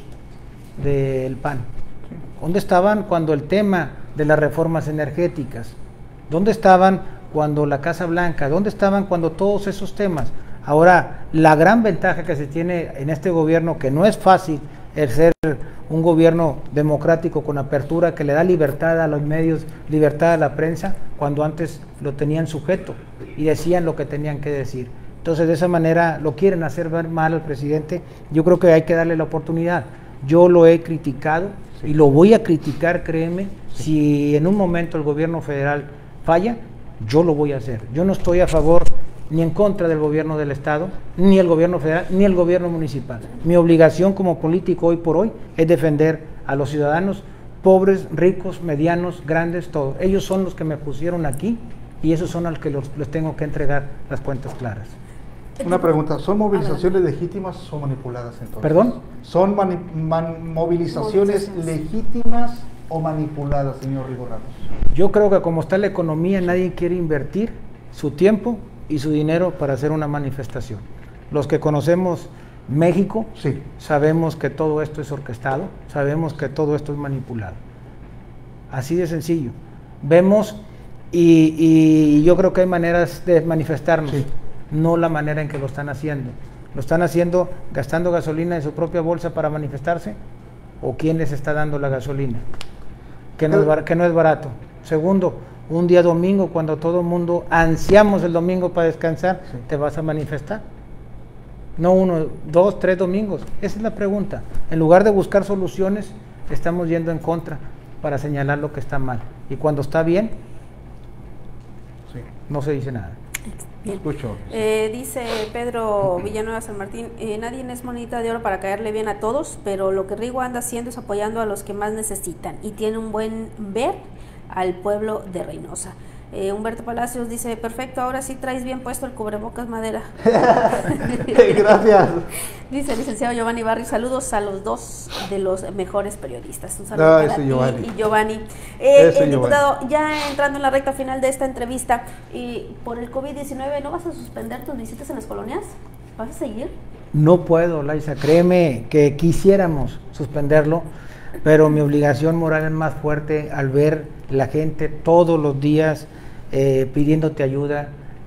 del P A N? ¿Dónde estaban cuando el tema de las reformas energéticas? ¿Dónde estaban cuando la Casa Blanca? ¿Dónde estaban cuando todos esos temas? Ahora, la gran ventaja que se tiene en este gobierno, que no es fácil el ser un gobierno democrático con apertura, que le da libertad a los medios, libertad a la prensa, cuando antes lo tenían sujeto y decían lo que tenían que decir. Entonces, de esa manera lo quieren hacer ver mal al presidente. Yo creo que hay que darle la oportunidad. Yo lo he criticado y lo voy a criticar, créeme. Si en un momento el gobierno federal falla, yo lo voy a hacer. Yo no estoy a favor ni en contra del gobierno del estado, ni el gobierno federal, ni el gobierno municipal. Mi obligación como político hoy por hoy es defender a los ciudadanos pobres, ricos, medianos, grandes, todos. Ellos son los que me pusieron aquí y esos son a los que los, les tengo que entregar las cuentas claras. Una pregunta, ¿son movilizaciones legítimas o manipuladas entonces? ¿Perdón? ¿Son mani man movilizaciones legítimas o manipuladas, señor Rigo Ramos? Yo creo que como está la economía, nadie quiere invertir su tiempo y su dinero para hacer una manifestación. Los que conocemos México, sí, sabemos que todo esto es orquestado, sabemos que todo esto es manipulado. Así de sencillo. Vemos y, y yo creo que hay maneras de manifestarnos, sí, no la manera en que lo están haciendo. ¿Lo están haciendo gastando gasolina de su propia bolsa para manifestarse? ¿O quién les está dando la gasolina? Que no es, bar que no es barato. Segundo, un día domingo, cuando todo el mundo ansiamos el domingo para descansar, sí, ¿te vas a manifestar? No uno, dos, tres domingos. Esa es la pregunta. En lugar de buscar soluciones, estamos yendo en contra para señalar lo que está mal. Y cuando está bien, sí, no se dice nada. Bien. Escucho. Eh, dice Pedro Villanueva San Martín, eh, nadie es monedita de oro para caerle bien a todos, pero lo que Rigo anda haciendo es apoyando a los que más necesitan y tiene un buen ver al pueblo de Reynosa. Eh, Humberto Palacios dice, perfecto, ahora sí traes bien puesto el cubrebocas madera. Gracias. Dice el licenciado Giovanni Barrio, saludos a los dos de los mejores periodistas. Un saludo no, para ti Giovanni. y Giovanni. Eh, eh, diputado, Giovanni. Ya entrando en la recta final de esta entrevista, y por el COVID diecinueve, ¿no vas a suspender tus visitas en las colonias? ¿Vas a seguir? No puedo, Laisa, créeme que quisiéramos suspenderlo, pero mi obligación moral es más fuerte al ver la gente todos los días eh, pidiéndote ayuda,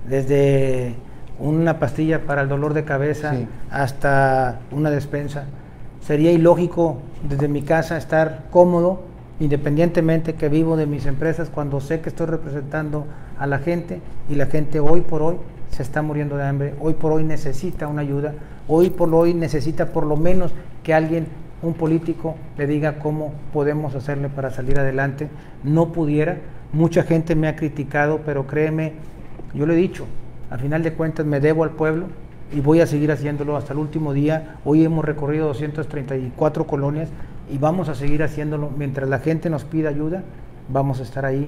desde una pastilla para el dolor de cabeza, sí, hasta una despensa. Sería ilógico desde mi casa estar cómodo, independientemente que vivo de mis empresas, cuando sé que estoy representando a la gente y la gente hoy por hoy se está muriendo de hambre, hoy por hoy necesita una ayuda, hoy por hoy necesita por lo menos que alguien, un político, le diga cómo podemos hacerle para salir adelante. No pudiera, mucha gente me ha criticado, pero créeme, yo le he dicho, al final de cuentas me debo al pueblo y voy a seguir haciéndolo hasta el último día. Hoy hemos recorrido doscientas treinta y cuatro colonias y vamos a seguir haciéndolo. Mientras la gente nos pida ayuda, vamos a estar ahí.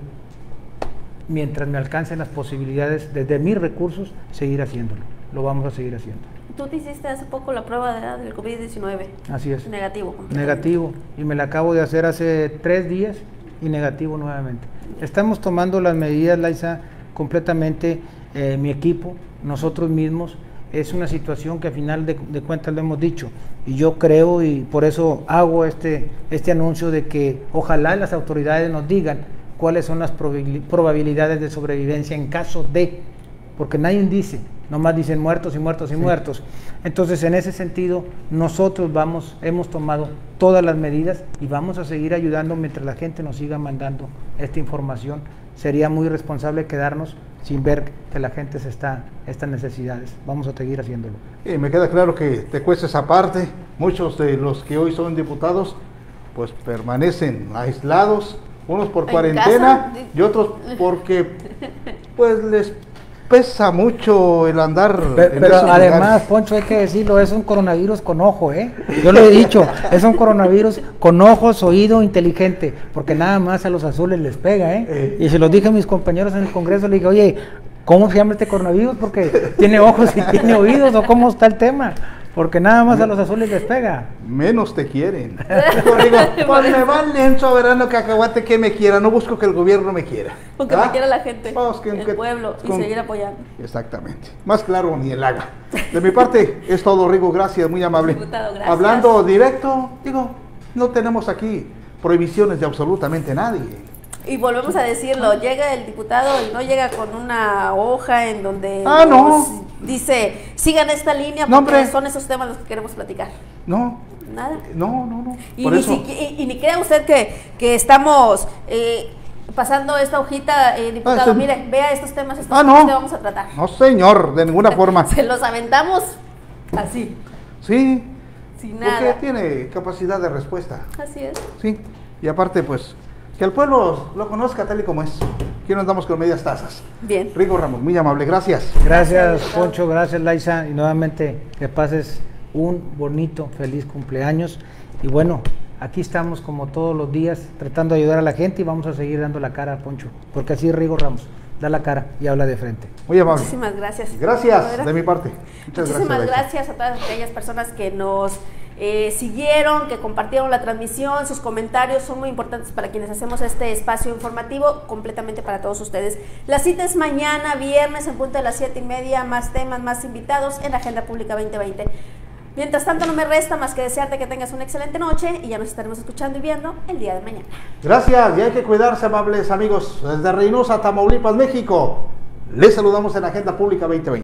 Mientras me alcancen las posibilidades, desde mis recursos, seguir haciéndolo. Lo vamos a seguir haciendo. Tú te hiciste hace poco la prueba de, del COVID diecinueve. Así es. Negativo. Negativo. Y me la acabo de hacer hace tres días y negativo nuevamente. Estamos tomando las medidas, Laisa, completamente eh, mi equipo, nosotros mismos. Es una situación que a final de, de cuentas lo hemos dicho. Y yo creo, y por eso hago este, este anuncio de que ojalá las autoridades nos digan cuáles son las probabilidades de sobrevivencia en caso de, porque nadie dice, nomás dicen muertos y muertos y sí, muertos. Entonces, en ese sentido, nosotros vamos, hemos tomado todas las medidas y vamos a seguir ayudando mientras la gente nos siga mandando esta información. Sería muy irresponsable quedarnos sin ver que la gente se está, estas necesidades. Vamos a seguir haciéndolo. Y me queda claro que te cuesta esa parte. Muchos de los que hoy son diputados, pues permanecen aislados, unos por cuarentena y otros porque pues les pesa mucho el andar. Pero, en pero además, lugares. Poncho, hay que decirlo, es un coronavirus con ojo, ¿eh? Yo lo he dicho, es un coronavirus con ojos, oído, inteligente, porque nada más a los azules les pega, ¿eh? eh. Y se los dije a mis compañeros en el Congreso, le dije, oye, ¿cómo se llama este coronavirus? Porque tiene ojos y tiene oídos, ¿o cómo está el tema? Porque nada más a los azules les pega. Menos te quieren. Rigo, pues me vale, soberano cacahuate, que me quiera. No busco que el gobierno me quiera. Porque ¿Ah? me quiera la gente, pues, que, el que, pueblo, con, y seguir apoyando. Exactamente. Más claro ni el haga. De mi parte es todo, Rigo. Gracias, muy amable. Diputado, gracias. Hablando directo, digo, no tenemos aquí prohibiciones de absolutamente nadie. Y volvemos a decirlo, llega el diputado y no llega con una hoja en donde ah, no. dice, sigan esta línea no, porque hombre. son esos temas los que queremos platicar. No. Nada. No, no, no. Y, Por ni, eso. si, y, y ni crea usted que, que estamos eh, pasando esta hojita, eh, diputado, ah, este... mire, vea estos temas, estos ah, temas no. que vamos a tratar. No, señor, de ninguna forma. Se los aventamos así. Sí. Sin nada. Porque tiene capacidad de respuesta. Así es. Sí. Y aparte, pues, que el pueblo lo conozca tal y como es. Aquí no andamos con medias tazas. Bien. Rigo Ramos, muy amable, gracias. Gracias, Gracias, Poncho, gracias, Laisa, y nuevamente que pases un bonito, feliz cumpleaños. Y bueno, aquí estamos como todos los días tratando de ayudar a la gente y vamos a seguir dando la cara, Poncho, porque así Rigo Ramos da la cara y habla de frente. Muy amable. Muchísimas gracias. Gracias, de mi parte. Muchas Muchísimas gracias, gracias a todas aquellas personas que nos eh, siguieron, que compartieron la transmisión. Sus comentarios son muy importantes para quienes hacemos este espacio informativo, completamente para todos ustedes. La cita es mañana, viernes, en punto de las siete y media, más temas, más invitados en la Agenda Pública veinte veinte. Mientras tanto, no me resta más que desearte que tengas una excelente noche y ya nos estaremos escuchando y viendo el día de mañana. Gracias, y hay que cuidarse, amables amigos. Desde Reynosa, Tamaulipas, México, les saludamos en Agenda Pública veinte veinte.